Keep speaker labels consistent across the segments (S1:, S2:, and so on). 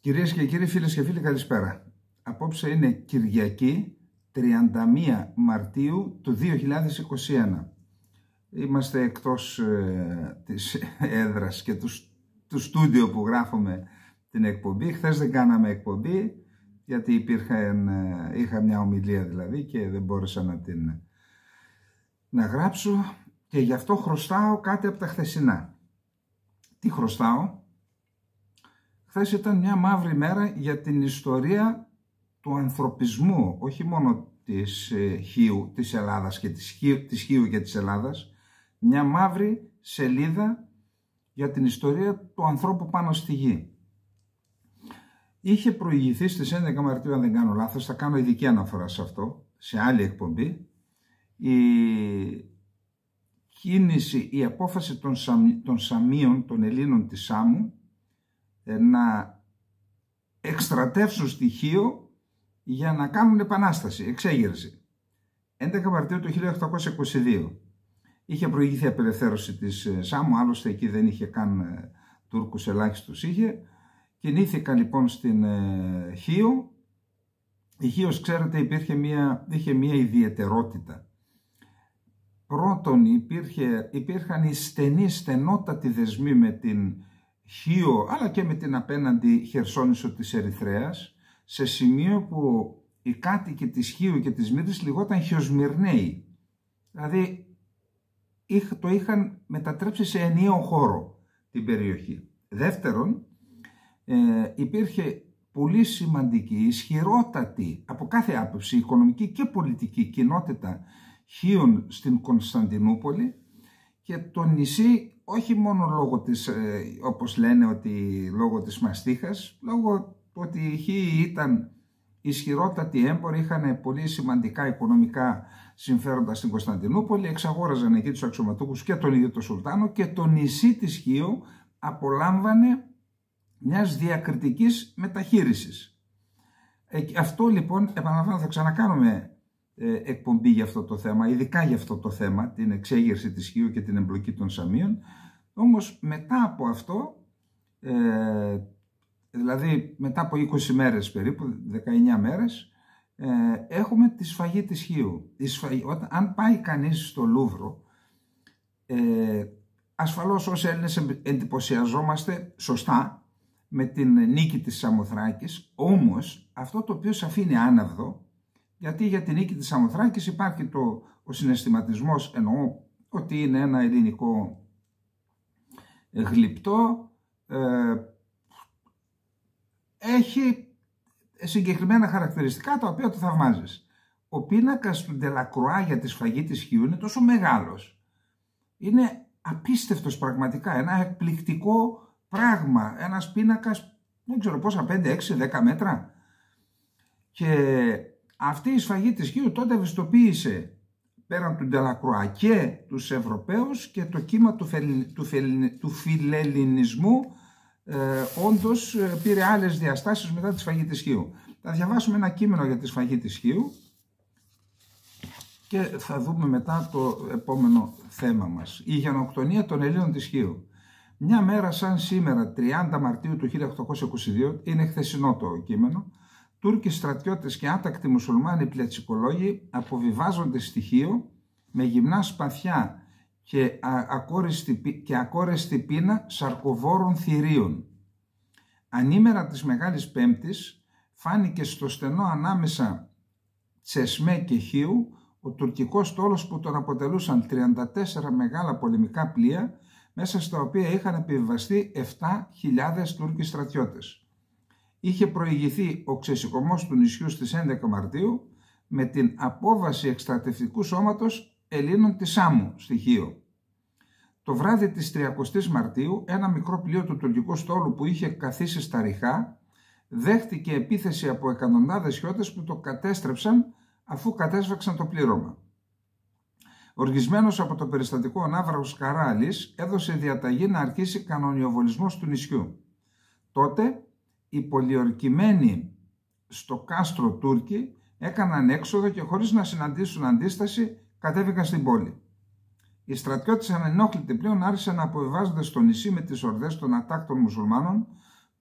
S1: Κυρίες και κύριοι, φίλες και φίλοι, καλησπέρα. Απόψε είναι Κυριακή, 31 Μαρτίου του 2021. Είμαστε εκτός της έδρας και του στούντιο που γράφουμε την εκπομπή. Χθες δεν κάναμε εκπομπή, γιατί είχα μια ομιλία δηλαδή και δεν μπόρεσα να γράψω, και γι' αυτό χρωστάω κάτι από τα χθεσινά. Τι χρωστάω? Χθες ήταν μια μαύρη μέρα για την ιστορία του ανθρωπισμού, όχι μόνο της Χίου, της Ελλάδας και της Χίου και της Ελλάδας, μια μαύρη σελίδα για την ιστορία του ανθρώπου πάνω στη γη. Είχε προηγηθεί στις 11 Μαρτίου, αν δεν κάνω λάθος, θα κάνω ειδική αναφορά σε αυτό, σε άλλη εκπομπή, η απόφαση των Σαμίων, των Ελλήνων της Σάμου, να εκστρατεύσουν στοιχείο για να κάνουν επανάσταση, εξέγερση. 11 Μαρτίου του 1822 είχε προηγηθεί η απελευθέρωση της Σάμου, άλλωστε εκεί δεν είχε καν Τούρκους, ελάχιστους είχε. Κινήθηκαν λοιπόν στην Χίο. Η Χίος, ξέρετε, είχε μία ιδιαιτερότητα. Πρώτον, υπήρχαν οι στενότατοι δεσμοί με την Χίο, αλλά και με την απέναντι Χερσόνησο της Ερυθρέας, σε σημείο που οι κάτοικοι της Χίου και της Μύρτης λιγόταν Χιοσμυρναίοι. Δηλαδή το είχαν μετατρέψει σε ενιαίο χώρο την περιοχή. Δεύτερον, υπήρχε πολύ σημαντική, ισχυρότατη από κάθε άποψη οικονομική και πολιτική κοινότητα Χίων στην Κωνσταντινούπολη, και το νησί, όχι μόνο λόγω της, όπως λένε, ότι λόγω της μαστίχας, λόγω ότι οι Χίοι ήταν ισχυρότατοι έμποροι, είχαν πολύ σημαντικά οικονομικά συμφέροντα στην Κωνσταντινούπολη, εξαγόραζαν εκεί τους αξιωματούχους και τον ίδιο τον Σουλτάνο, και το νησί της Χίου απολάμβανε μιας διακριτικής μεταχείρισης. Αυτό λοιπόν, επαναλαμβάνω, θα ξανακάνουμε εκπομπή για αυτό το θέμα, ειδικά για αυτό το θέμα, την εξέγερση της Χίου και την εμπλοκή των Σαμίων. Όμως μετά από αυτό, δηλαδή μετά από 20 μέρες περίπου, 19 μέρες, έχουμε τη σφαγή της Χίου. Αν πάει κανείς στο Λούβρο, ασφαλώς ως Έλληνες εντυπωσιαζόμαστε σωστά με την νίκη της Σαμοθράκης, όμως αυτό το οποίο σε αφήνει άναυδο, γιατί για την νίκη της Σαμοθράκης υπάρχει ο συναισθηματισμός, εννοώ ότι είναι ένα ελληνικό γλυπτό, έχει συγκεκριμένα χαρακτηριστικά τα οποία το θαυμάζεις. Ο πίνακας του Ντελακρουά για τη σφαγή της Χίου είναι τόσο μεγάλος, είναι απίστευτος πραγματικά, ένα εκπληκτικό πράγμα, ένας πίνακας, δεν ξέρω πόσα, 5, 6, 10 μέτρα, και αυτή η σφαγή της Χίου τότε ευαισθητοποίησε πέραν του Ντελακρουά και τους Ευρωπαίους, και το κύμα του φιλελληνισμού όντως πήρε άλλες διαστάσεις μετά τη σφαγή της Χίου. Θα διαβάσουμε ένα κείμενο για τη σφαγή της Χίου και θα δούμε μετά το επόμενο θέμα μας. Η γενοκτονία των Ελλήνων της Χίου. Μια μέρα σαν σήμερα, 30 Μαρτίου του 1822, είναι χθεσινό το κείμενο, Τούρκοι στρατιώτες και άτακτοι μουσουλμάνοι πλετσικολόγοι αποβιβάζονται στη Χίο με γυμνά σπαθιά και ακόρεστη πείνα σαρκοβόρων θηρίων. Ανήμερα της Μεγάλης Πέμπτης φάνηκε στο στενό ανάμεσα Τσεσμέ και Χίου ο τουρκικός στόλος που τον αποτελούσαν 34 μεγάλα πολεμικά πλοία, μέσα στα οποία είχαν επιβιβαστεί 7.000 Τούρκοι στρατιώτες. Είχε προηγηθεί ο ξεσηκωμός του νησιού στις 11 Μαρτίου με την απόβαση εκστρατευτικού σώματος Ελλήνων της Σάμου στη Χίο. Το βράδυ της 30ης Μαρτίου ένα μικρό πλοίο του τουρκικού στόλου που είχε καθίσει στα Ριχά δέχτηκε επίθεση από εκατοντάδες Χιώτες που το κατέστρεψαν αφού κατέσβαξαν το πλήρωμα. Οργισμένος από το περιστατικό, ο Ναύραγος Καράλης έδωσε διαταγή να αρχίσει κανονιοβολισμός του νησιού. Τότε οι πολιορκημένοι στο κάστρο Τούρκοι έκαναν έξοδο και χωρίς να συναντήσουν αντίσταση κατέβηκαν στην πόλη. Οι στρατιώτες ανενόχλητοι πλέον άρχισαν να αποβιβάζονται στο νησί με τις ορδές των ατάκτων μουσουλμάνων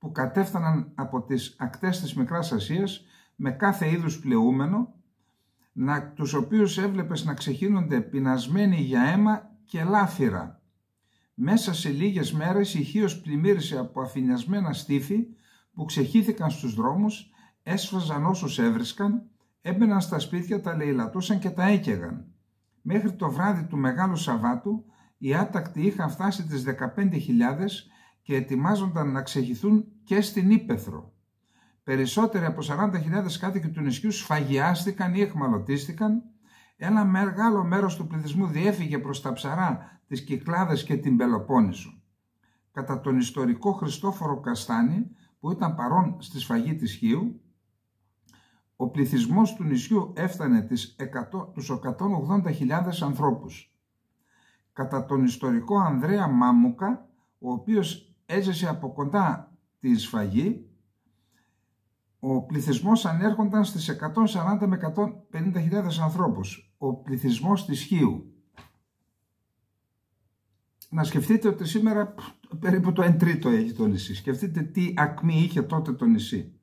S1: που κατέφθαναν από τις ακτές της Μικράς Ασίας με κάθε είδους πλεούμενο, τους οποίους έβλεπες να ξεχύνονται πεινασμένοι για αίμα και λάφυρα. Μέσα σε λίγες μέρες η Χίος πλημμύρισε από αφηνιασμένα στίφη που ξεχύθηκαν στους δρόμους, έσφαζαν όσους έβρισκαν, έμπαιναν στα σπίτια, τα λαιλατούσαν και τα έκαιγαν. Μέχρι το βράδυ του Μεγάλου Σαββάτου οι άτακτοι είχαν φτάσει τις 15.000 και ετοιμάζονταν να ξεχυθούν και στην Ύπαιθρο. Περισσότεροι από 40.000 κάτοικοι του νησιού σφαγιάστηκαν ή εχμαλωτίστηκαν. Ένα μεγάλο μέρος του πληθυσμού διέφυγε προς τα ψαρά, τις Κυκλάδες και την Πελοπόννησο. Κατά τον ιστορικό Χριστόφορο Καστάνη, που ήταν παρόν στη σφαγή της Χίου, ο πληθυσμός του νησιού έφτανε τους 180.000 ανθρώπους. Κατά τον ιστορικό Ανδρέα Μάμουκα, ο οποίος έζησε από κοντά τη σφαγή, ο πληθυσμός ανέρχονταν στις 140 με 150.000 ανθρώπους. Ο πληθυσμός της Χίου. Να σκεφτείτε ότι σήμερα περίπου το 1/3 έχει το νησί. Σκεφτείτε τι ακμή είχε τότε το νησί.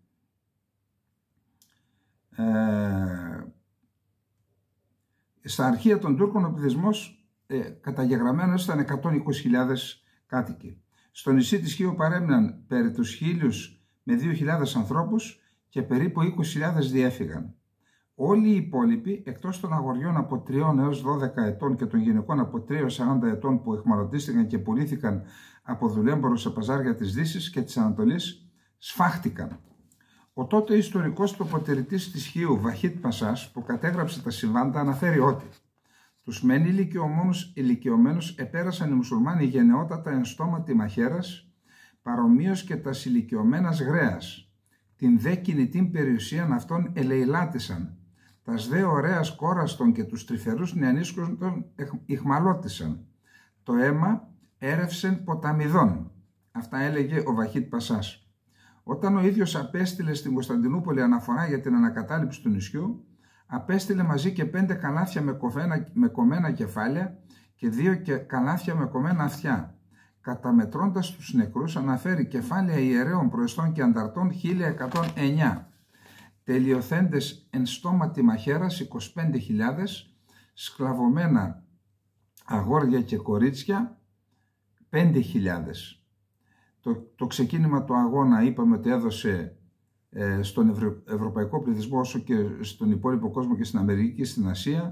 S1: Στα αρχεία των Τούρκων ο πληθυσμός καταγεγραμμένος ήταν 120.000 κάτοικοι. Στο νησί της Χίου παρέμειναν περί τους 1.000 με 2.000 ανθρώπους και περίπου 20.000 διέφυγαν. Όλοι οι υπόλοιποι, εκτός των αγοριών από 3 έως 12 ετών και των γυναικών από 3 έως 40 ετών που εχμαλωτίστηκαν και πουλήθηκαν από δουλέμπορους σε παζάρια της Δύσης και της Ανατολής, σφάχτηκαν. Ο τότε ιστορικός τοποτηρητής της Χίου, Βαχίτ Πασάς, που κατέγραψε τα συμβάντα, αναφέρει ότι τους μεν ηλικιωμένους επέρασαν οι μουσουλμάνοι γενναιότατα εν στόματι μαχαίρας, παρομοίως και τα ηλικιωμένας γρέας. Την δε κινητήν περιουσίαν αυτών ελεηλάτησαν. Τας δε ωραίας κόραστον και τους τρυφερούς νεανίσκους των ηχμαλώτησαν. Το αίμα έρευσεν ποταμιδών. Αυτά έλεγε ο Βαχίτ Πασάς. Όταν ο ίδιος απέστειλε στην Κωνσταντινούπολη αναφορά για την ανακατάληψη του νησιού, απέστειλε μαζί και 5 καλάθια με κομμένα κεφάλια και 2 καλάθια με κομμένα αυτιά. Καταμετρώντας τους νεκρούς, αναφέρει κεφάλια ιερέων προεστών και ανταρτών 1109. Τελειοθέντες εν στόματι μαχαίρας 25.000, σκλαβωμένα αγόρια και κορίτσια 5.000. Το ξεκίνημα του αγώνα είπαμε ότι έδωσε στον ευρωπαϊκό πληθυσμό όσο και στον υπόλοιπο κόσμο και στην Αμερική και στην Ασία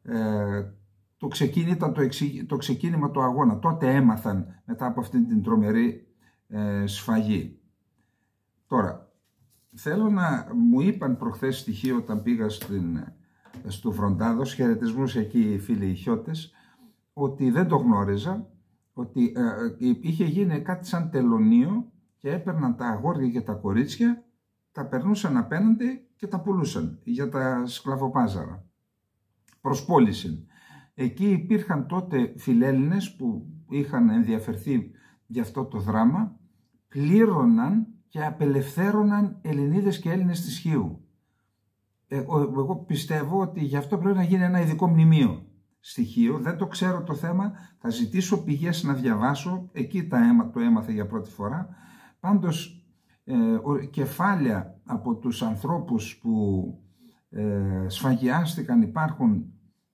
S1: το ξεκίνημα του αγώνα. Τότε έμαθαν μετά από αυτήν την τρομερή σφαγή. Τώρα, θέλω να μου είπαν προχθές στοιχείο όταν πήγα στο Βροντάδος, χαιρετισμούς εκεί φίλοι οι Χιώτες, ότι δεν το γνώριζα, ότι είχε γίνει κάτι σαν τελωνείο και έπαιρναν τα αγόρια και τα κορίτσια, τα περνούσαν απέναντι και τα πουλούσαν για τα σκλαβοπάζαρα προς πώληση. Εκεί υπήρχαν τότε φιλέλληνες που είχαν ενδιαφερθεί για αυτό το δράμα, πλήρωναν και απελευθέρωναν Ελληνίδες και Έλληνες της Χίου. Εγώ πιστεύω ότι γι' αυτό πρέπει να γίνει ένα ειδικό μνημείο στοιχείο. Δεν το ξέρω το θέμα, θα ζητήσω πηγές να διαβάσω, εκεί το έμαθα για πρώτη φορά. Πάντως κεφάλια από τους ανθρώπους που σφαγιάστηκαν υπάρχουν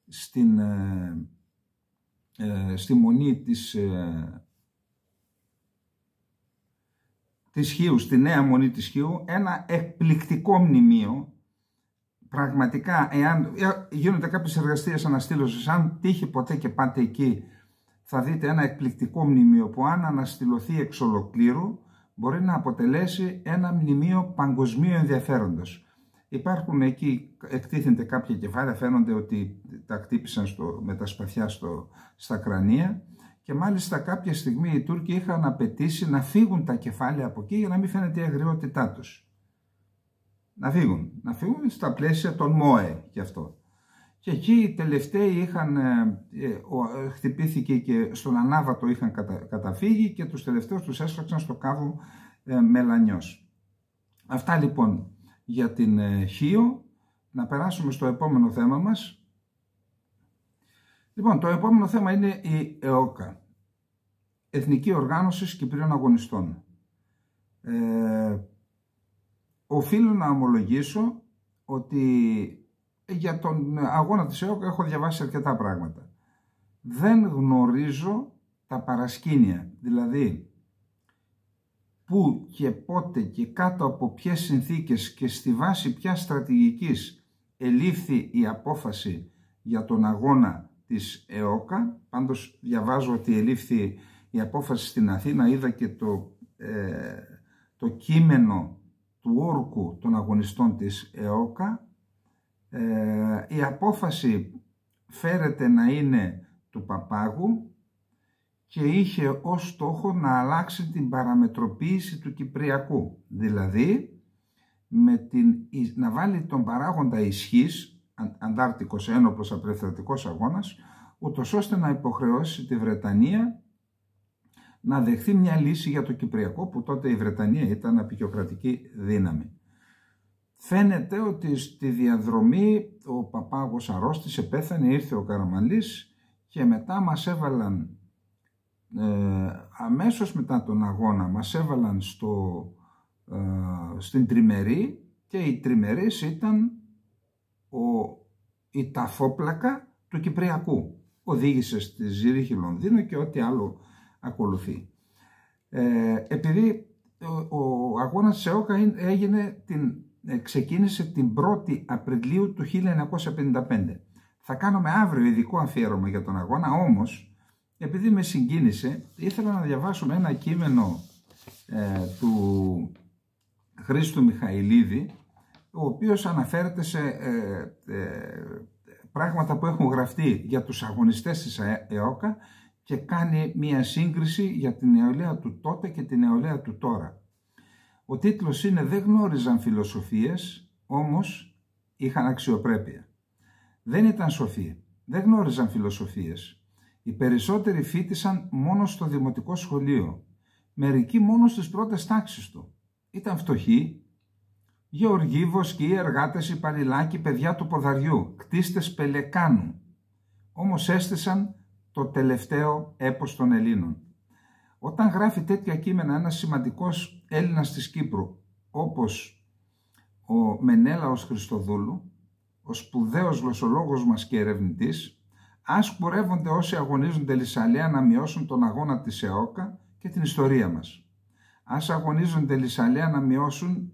S1: στη μονή της Χίου, στη νέα μονή της Χίου, ένα εκπληκτικό μνημείο. Πραγματικά, εάν γίνονται κάποιες εργαστήρες αναστήλωσης, αν τύχει ποτέ και πάτε εκεί, θα δείτε ένα εκπληκτικό μνημείο που αν αναστηλωθεί εξ ολοκλήρου, μπορεί να αποτελέσει ένα μνημείο παγκοσμίου ενδιαφέροντος. Υπάρχουν εκεί, εκτίθενται κάποια κεφάλια, φαίνονται ότι τα χτύπησαν με τα σπαθιά στα κρανία και μάλιστα κάποια στιγμή οι Τούρκοι είχαν απαιτήσει να φύγουν τα κεφάλια από εκεί για να μην φαίνεται η αγριότητά τους. Να φύγουν στα πλαίσια των ΜΟΕ και αυτό. Και εκεί οι τελευταίοι χτυπήθηκε και στον Ανάβατο είχαν καταφύγει και τους τελευταίους τους έσφαξαν στο κάβο Μελανιός. Αυτά λοιπόν για την Χίο. Να περάσουμε στο επόμενο θέμα μας. Λοιπόν, το επόμενο θέμα είναι η ΕΟΚΑ, Εθνική Οργάνωση Κυπρίων Αγωνιστών. Οφείλω να ομολογήσω ότι για τον αγώνα της ΕΟΚ έχω διαβάσει αρκετά πράγματα. Δεν γνωρίζω τα παρασκήνια, δηλαδή πού και πότε και κάτω από ποιες συνθήκες και στη βάση ποιας στρατηγικής ελήφθη η απόφαση για τον αγώνα της ΕΟΚΑ. Πάντως διαβάζω ότι ελήφθη η απόφαση στην Αθήνα, είδα και το κείμενο του όρκου των αγωνιστών της ΕΟΚΑ. Η απόφαση φέρεται να είναι του Παπάγου και είχε ως στόχο να αλλάξει την παραμετροποίηση του Κυπριακού, δηλαδή να βάλει τον παράγοντα ισχύς, αντάρτικος ένοπλος απελευθερωτικός αγώνας, ούτως ώστε να υποχρεώσει τη Βρετανία να δεχθεί μια λύση για το Κυπριακό, που τότε η Βρετανία ήταν απεικιοκρατική δύναμη. Φαίνεται ότι στη διαδρομή ο Παπάγος αρρώστησε, πέθανε, ήρθε ο Καραμανλής και μετά μας έβαλαν, αμέσως μετά τον αγώνα, μας έβαλαν στην τριμερή, και η τριμερής ήταν η ταφόπλακα του Κυπριακού. Οδήγησε στη Ζήριχη, Λονδίνο και ό,τι άλλο ακολουθεί. Επειδή ο αγώνας της ΕΟΚΑ ξεκίνησε την 1η Απριλίου του 1955. Θα κάνουμε αύριο ειδικό αφιέρωμα για τον αγώνα, όμως επειδή με συγκίνησε ήθελα να διαβάσουμε ένα κείμενο του Χρήστου Μιχαηλίδη, ο οποίος αναφέρεται σε πράγματα που έχουν γραφτεί για τους αγωνιστές της ΕΟΚΑ και κάνει μία σύγκριση για την νεολαία του τότε και την νεολαία του τώρα. Ο τίτλος είναι «Δεν γνώριζαν φιλοσοφίες, όμως είχαν αξιοπρέπεια». Δεν ήταν σοφοί, δεν γνώριζαν φιλοσοφίες. Οι περισσότεροι φοίτησαν μόνο στο δημοτικό σχολείο, μερικοί μόνο στις πρώτες τάξεις του. Ήταν φτωχοί, γεωργοί, βοσκοί, εργάτες, υπαλληλάκοι, παιδιά του ποδαριού, κτίστες πελεκάνου. Όμως έστησαν το τελευταίο έπος των Ελλήνων. Όταν γράφει τέτοια κείμενα ένας σημαντικός Έλληνας της Κύπρου, όπως ο Μενέλαος Χριστοδούλου, ο σπουδαίος γλωσσολόγος μας και ερευνητής, ας κουρεύονται όσοι αγωνίζονται λυσαλέα να μειώσουν τον αγώνα της ΕΟΚΑ και την ιστορία μας. Ας αγωνίζονται λυσαλέα να μειώσουν,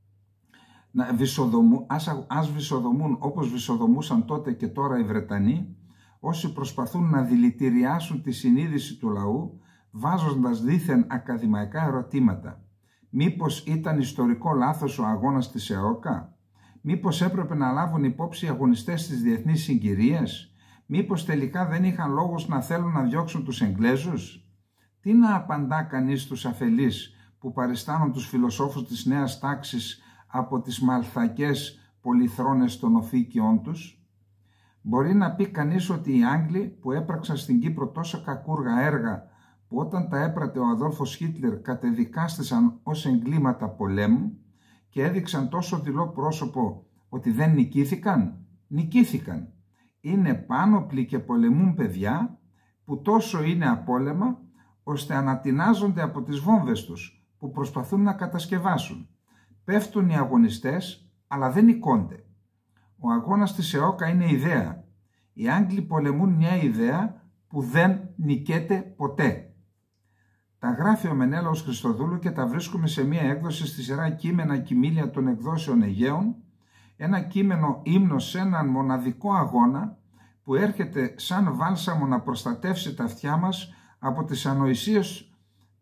S1: ας βυσοδομούν όπως βυσοδομούσαν τότε και τώρα οι Βρετανοί, όσοι προσπαθούν να δηλητηριάσουν τη συνείδηση του λαού, βάζοντας δήθεν ακαδημαϊκά ερωτήματα. Μήπως ήταν ιστορικό λάθος ο αγώνας της ΕΟΚΑ? Μήπως έπρεπε να λάβουν υπόψη οι αγωνιστές της διεθνείς συγκυρίες? Μήπως τελικά δεν είχαν λόγους να θέλουν να διώξουν τους Εγγλέζους? Τι να απαντά κανείς στους αφελείς που παριστάνουν τους φιλοσόφους της νέας τάξης από τις μαλθακές πολυθρόνες των οφίκιών τους? Μπορεί να πει κανείς ότι οι Άγγλοι που έπραξαν στην Κύπρο τόσο κακούργα έργα, που όταν τα έπρατε ο Αδόλφος Χίτλερ κατεδικάστησαν ως εγκλήματα πολέμου και έδειξαν τόσο δειλό πρόσωπο ότι δεν νικήθηκαν? Νικήθηκαν. Είναι πάνωπλοι και πολεμούν παιδιά που τόσο είναι απόλεμα ώστε ανατινάζονται από τις βόμβες τους που προσπαθούν να κατασκευάσουν. Πέφτουν οι αγωνιστές αλλά δεν νικώνται. Ο αγώνας της ΕΟΚΑ είναι ιδέα. Οι Άγγλοι πολεμούν μια ιδέα που δεν νικέται ποτέ. Τα γράφει ο Μενέλαος Χριστοδούλου και τα βρίσκουμε σε μια έκδοση στη σειρά κείμενα Κοιμήλια των εκδόσεων Αιγαίων, ένα κείμενο ύμνος σε έναν μοναδικό αγώνα που έρχεται σαν βάλσαμο να προστατεύσει τα αυτιά μας από τις ανοησίες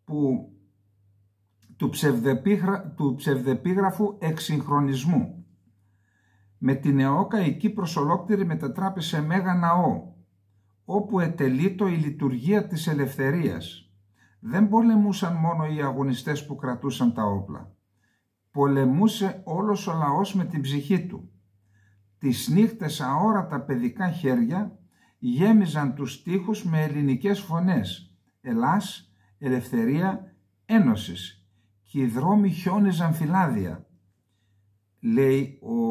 S1: του ψευδεπίγραφου εξυγχρονισμού. Με την ΕΟΚΑ η Κύπρος ολόκληρη μετατράπη σε μέγα ναό, όπου ετελείτο η λειτουργία της ελευθερίας. Δεν πολεμούσαν μόνο οι αγωνιστές που κρατούσαν τα όπλα. Πολεμούσε όλος ο λαός με την ψυχή του. Τις νύχτες αόρατα παιδικά χέρια γέμιζαν τους τοίχους με ελληνικές φωνές. Ελλάς, ελευθερία, ένωσης. Και οι δρόμοι χιόνιζαν φυλάδια, λέει ο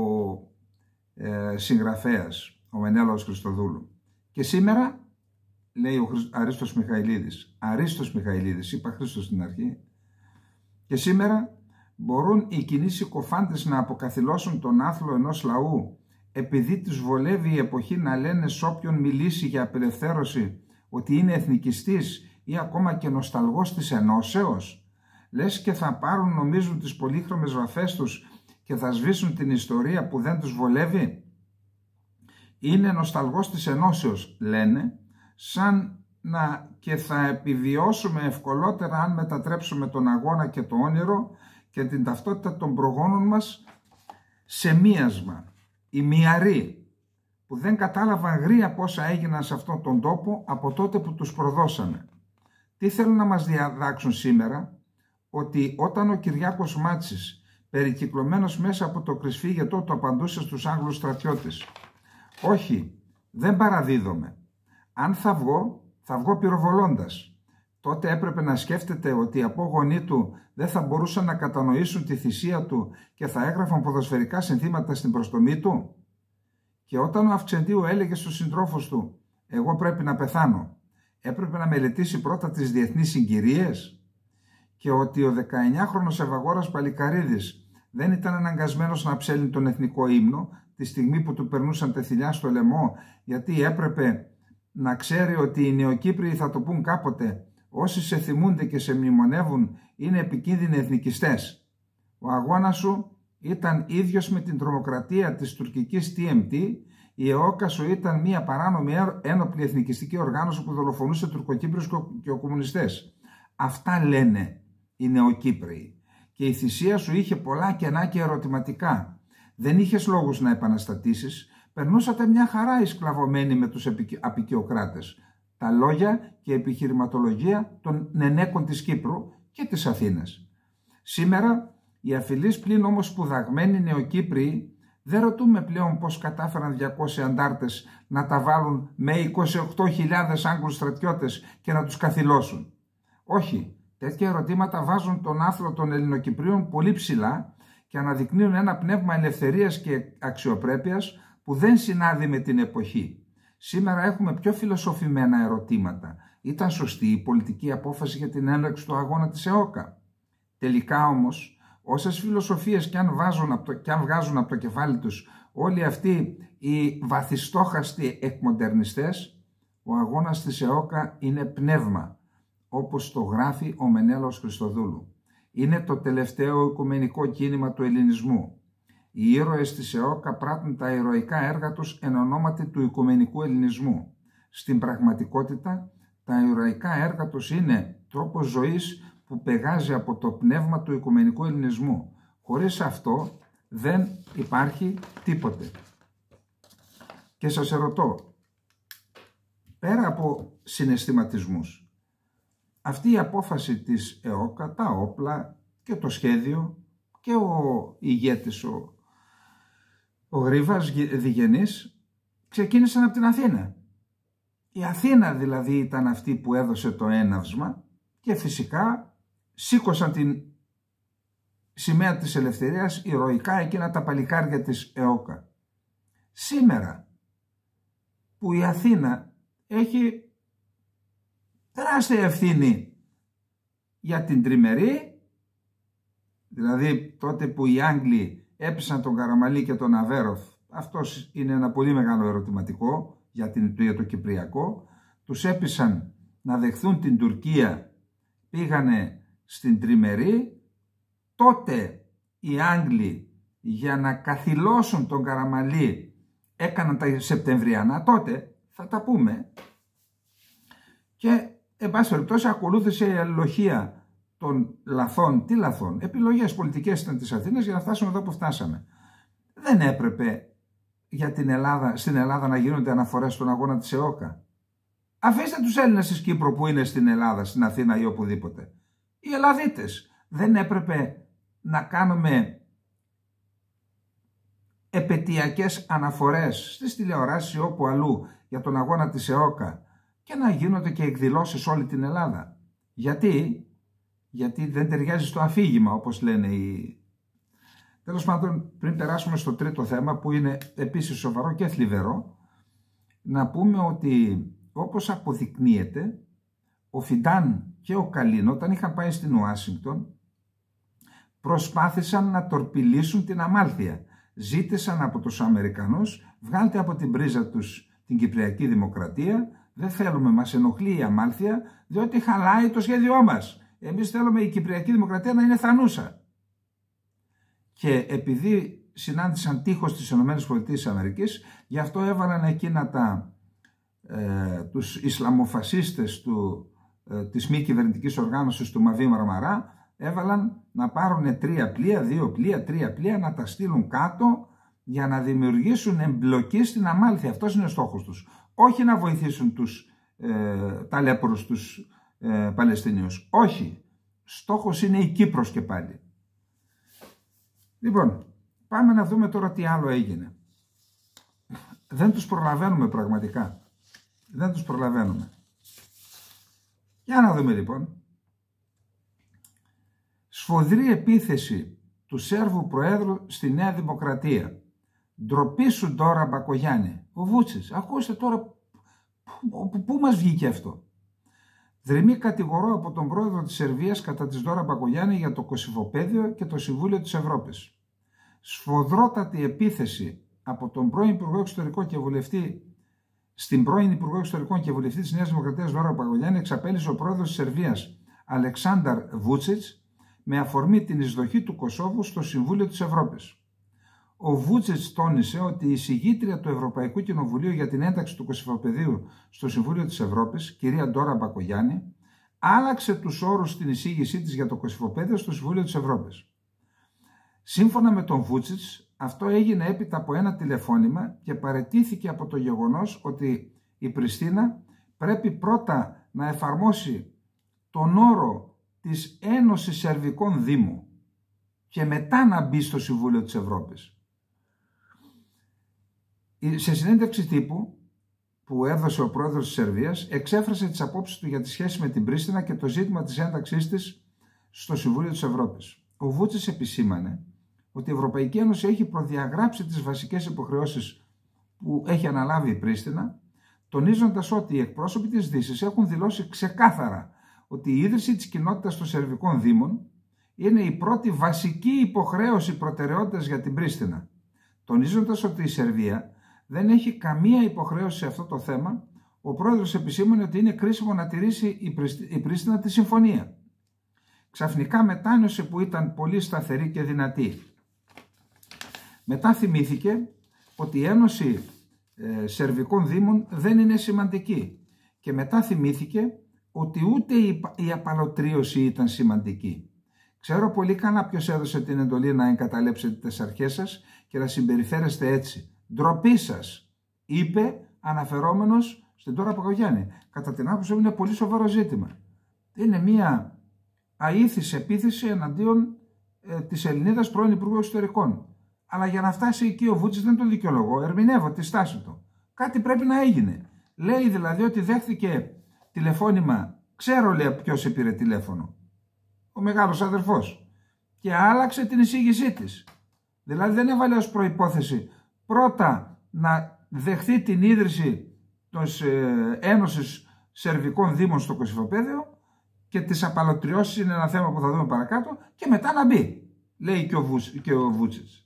S1: συγγραφέας, ο Μενέλαος Χριστοδούλου. Και σήμερα, λέει ο Αρίστος Μιχαηλίδης, είπα Χρήστος στην αρχή, Και σήμερα μπορούν οι κοινοί συκοφάντες να αποκαθιλώσουν τον άθλο ενός λαού επειδή τους βολεύει η εποχή να λένε σ' όποιον μιλήσει για απελευθέρωση ότι είναι εθνικιστής ή ακόμα και νοσταλγός της ενώσεως. Λες και θα πάρουν, νομίζουν, τις πολύχρωμες βαφές τους και θα σβήσουν την ιστορία που δεν τους βολεύει. Είναι νοσταλγός της ενώσεως, λένε, σαν να και θα επιβιώσουμε ευκολότερα αν μετατρέψουμε τον αγώνα και το όνειρο και την ταυτότητα των προγόνων μας σε μίασμα. Οι μιαροί που δεν κατάλαβαν γρία πόσα έγιναν σε αυτόν τον τόπο από τότε που τους προδώσαμε. Τι θέλουν να μας διαδάξουν σήμερα? Ότι όταν ο Κυριάκος Μάτσης, περικυκλωμένος μέσα από το κρυσφύγετό του, απαντούσε στους Άγγλους στρατιώτες: όχι, δεν παραδίδομαι. Αν θα βγω πυροβολώντας. Τότε έπρεπε να σκέφτεται ότι οι απόγονοί του δεν θα μπορούσαν να κατανοήσουν τη θυσία του και θα έγραφαν ποδοσφαιρικά συνθήματα στην προστομή του. Και όταν ο Αυξεντίου έλεγε στους συντρόφους του «εγώ πρέπει να πεθάνω», έπρεπε να μελετήσει πρώτα τις διεθνείς συγκυρίες. Και ότι ο 19χρονος Ευαγόρας Παλικαρίδης δεν ήταν αναγκασμένος να ψέλνει τον εθνικό ύμνο τη στιγμή που του περνούσαν τεθιλιά στο λαιμό, γιατί έπρεπε να ξέρει ότι οι Νεοκύπριοι θα το πούν κάποτε: όσοι σε θυμούνται και σε μνημονεύουν είναι επικίνδυνοι εθνικιστές. Ο αγώνας σου ήταν ίδιος με την τρομοκρατία της τουρκικής TMT. Η ΕΟΚΑ σου ήταν μια παράνομη ένοπλη εθνικιστική οργάνωση που δολοφονούσε Τουρκοκύπριους και κομμουνιστές. Αυτά λένε οι Νεοκύπριοι. Και η θυσία σου είχε πολλά κενά και ερωτηματικά. Δεν είχες λόγους να επαναστατήσεις. Περνούσατε μια χαρά εισκλαβωμένοι με τους απικιοκράτες. Τα λόγια και επιχειρηματολογία των νενέκων της Κύπρου και της Αθήνας. Σήμερα οι αφιλείς πλην όμως σπουδαγμένοι Νεοκύπριοι δεν ρωτούμε πλέον πώς κατάφεραν 200 αντάρτες να τα βάλουν με 28.000 Άγγλους στρατιώτες και να τους καθυλώσουν. Όχι, τέτοια ερωτήματα βάζουν τον άθλο των Ελληνοκυπρίων πολύ ψηλά και αναδεικνύουν ένα πνεύμα ελευθερίας και αξιοπρέπειας που δεν συνάδει με την εποχή. Σήμερα έχουμε πιο φιλοσοφημένα ερωτήματα. Ήταν σωστή η πολιτική απόφαση για την έναρξη του αγώνα της ΕΟΚΑ? Τελικά όμως, όσες φιλοσοφίες και αν βγάζουν από το κεφάλι τους όλοι αυτοί οι βαθιστόχαστοι εκμοντερνιστές, ο αγώνας της ΕΟΚΑ είναι πνεύμα, όπως το γράφει ο Μενέλαος Χριστοδούλου. Είναι το τελευταίο οικουμενικό κίνημα του ελληνισμού. Οι ήρωες της ΕΟΚΑ πράττουν τα ηρωικά έργα τους εν ονόματι του οικουμενικού ελληνισμού. Στην πραγματικότητα, τα ηρωικά έργα τους είναι τρόπος ζωής που πεγάζει από το πνεύμα του οικουμενικού ελληνισμού. Χωρίς αυτό δεν υπάρχει τίποτε. Και σας ερωτώ, πέρα από συναισθηματισμούς, αυτή η απόφαση της ΕΟΚΑ, τα όπλα και το σχέδιο και ο ηγέτης, ο Γρίβας Διγενής, ξεκίνησαν από την Αθήνα. Η Αθήνα δηλαδή ήταν αυτή που έδωσε το έναυσμα και φυσικά σήκωσαν την σημαία της ελευθερίας ηρωικά εκείνα τα παλικάρια της ΕΟΚΑ. Σήμερα που η Αθήνα έχει τεράστια ευθύνη για την τριμερή, δηλαδή τότε που οι Άγγλοι έπεισαν τον Καραμαλή και τον Αβέροφ, αυτός είναι ένα πολύ μεγάλο ερωτηματικό για το Κυπριακό, τους έπεισαν να δεχθούν την Τουρκία, πήγανε στην τριμερή, τότε οι Άγγλοι για να καθυλώσουν τον Καραμαλή έκαναν τα Σεπτεμβριανά, τότε θα τα πούμε, και εν πάση περιπτώσει ακολούθησε η αλληλοχία των λαθών. Τι λαθών? Επιλογές πολιτικές ήταν της Αθήνας για να φτάσουμε εδώ που φτάσαμε. Δεν έπρεπε για στην Ελλάδα να γίνονται αναφορές στον αγώνα της ΕΟΚΑ? Αφήστε τους Έλληνες της Κύπρου που είναι στην Ελλάδα, στην Αθήνα ή οπουδήποτε. Οι Ελλαδίτες. Δεν έπρεπε να κάνουμε επαιτειακές αναφορές στις τηλεοράσεις ή όπου αλλού για τον αγώνα της ΕΟΚΑ και να γίνονται και εκδηλώσεις όλη την Ελλάδα? Γιατί δεν ταιριάζει στο αφήγημα, όπως λένε οι... Τέλος πάντων, πριν περάσουμε στο τρίτο θέμα, που είναι επίσης σοβαρό και θλιβερό, να πούμε ότι όπως αποδεικνύεται, ο Φιντάν και ο Καλίν, όταν είχαν πάει στην Ουάσιγκτον, προσπάθησαν να τορπιλήσουν την Αμάλθεια. Ζήτησαν από τους Αμερικανούς, βγάλτε από την πρίζα τους την Κυπριακή Δημοκρατία, δεν θέλουμε, μας ενοχλεί η Αμάλθεια, διότι χαλάει το σχέδιό μας. Εμείς θέλουμε η Κυπριακή Δημοκρατία να είναι θανούσα. Και επειδή συνάντησαν τείχος τις ΗΠΑ, γι' αυτό έβαλαν εκείνα τους Ισλαμοφασίστες της μη κυβερνητικής οργάνωσης του Μαβί Μαρμαρά, έβαλαν να πάρουν 3 πλοία, 2 πλοία, 3 πλοία, να τα στείλουν κάτω για να δημιουργήσουν εμπλοκή στην Αμάλθεια. Αυτός είναι ο στόχος τους. Όχι να βοηθήσουν τους ταλέπορους, τους Παλαιστινίους. Όχι. Στόχος είναι η Κύπρος και πάλι. Λοιπόν, πάμε να δούμε τώρα τι άλλο έγινε. Δεν τους προλαβαίνουμε πραγματικά. Δεν τους προλαβαίνουμε. Για να δούμε λοιπόν. Σφοδρή επίθεση του Σέρβου Προέδρου στη Νέα Δημοκρατία. Ντροπή σου τώρα, Μπακογιάννη. Ο Βούτσιτς. Ακούστε τώρα πού μας βγήκε αυτό. Δρυμή κατηγορώ από τον πρόεδρο της Σερβίας κατά της Ντόρα Μπακογιάννη για το Κωσυφοπαίδιο και το Συμβούλιο της Ευρώπης. Σφοδρότατη επίθεση από τον πρώην Υπουργό Εξωτερικών και βουλευτή στην πρώην Υπουργό Εξωτερικών και βουλευτή της Νέας Δημοκρατίας Ντόρα Μπακογιάννη εξαπέλυσε ο πρόεδρος της Σερβίας Αλεξάνδαρ Βούτσιτς με αφορμή την εισδοχή του Κωσόβου στο Συμβούλιο της Ευρώπης. Ο Βούτσιτς τόνισε ότι η εισηγήτρια του Ευρωπαϊκού Κοινοβουλίου για την ένταξη του Κωσυφοπεδίου στο Συμβούλιο της Ευρώπης, κυρία Ντόρα Μπακογιάννη, άλλαξε τους όρους στην εισήγησή της για το Κωσυφοπέδιο στο Συμβούλιο της Ευρώπης. Σύμφωνα με τον Βούτσιτς, αυτό έγινε έπειτα από ένα τηλεφώνημα και παραιτήθηκε από το γεγονός ότι η Πριστίνα πρέπει πρώτα να εφαρμόσει τον όρο της Ένωσης Σερβικών Δήμων και μετά να μπει στο Συμβούλιο της Ευρώπης. Σε συνέντευξη τύπου που έδωσε ο πρόεδρος της Σερβίας, εξέφρασε τις απόψεις του για τη σχέση με την Πρίστινα και το ζήτημα της ένταξής της στο Συμβούλιο της Ευρώπης. Ο Βούτσιτς επισήμανε ότι η Ευρωπαϊκή Ένωση έχει προδιαγράψει τις βασικές υποχρεώσεις που έχει αναλάβει η Πρίστινα, τονίζοντας ότι οι εκπρόσωποι της Δύσης έχουν δηλώσει ξεκάθαρα ότι η ίδρυση της κοινότητας των Σερβικών Δήμων είναι η πρώτη βασική υποχρέωση προτεραιότητας για την Πρίστινα, τονίζοντας ότι η Σερβία δεν έχει καμία υποχρέωση σε αυτό το θέμα. Ο πρόεδρος επισήμανε ότι είναι κρίσιμο να τηρήσει η Πρίστινα τη συμφωνία. Ξαφνικά μετάνιωσε που ήταν πολύ σταθερή και δυνατή. Μετά θυμήθηκε ότι η Ένωση Σερβικών Δήμων δεν είναι σημαντική και μετά θυμήθηκε ότι ούτε η απαλωτρίωση ήταν σημαντική. Ξέρω πολύ καλά ποιος έδωσε την εντολή να εγκαταλείψετε τις αρχές σας και να συμπεριφέρεστε έτσι. Ντροπή σας, είπε αναφερόμενος στην Ντόρα Μπακογιάννη. Κατά την άποψή μου είναι πολύ σοβαρό ζήτημα. Είναι μια αήθης επίθεση εναντίον της Ελληνίδας πρώην Υπουργού Εξωτερικών. Αλλά για να φτάσει εκεί ο Βούτσιτς δεν τον δικαιολογώ, ερμηνεύω τη στάση του. Κάτι πρέπει να έγινε. Λέει δηλαδή ότι δέχθηκε τηλεφώνημα, ξέρω λέει ποιος πήρε τηλέφωνο. Ο μεγάλος αδερφός. Και άλλαξε την εισήγησή της. Δηλαδή δεν έβαλε ως προϋπόθεση πρώτα να δεχθεί την ίδρυση της Ένωσης Σερβικών Δήμων στο Κωσυφοπαίδιο και τις απαλωτριώσεις είναι ένα θέμα που θα δούμε παρακάτω και μετά να μπει, λέει και ο Βούτσιτς.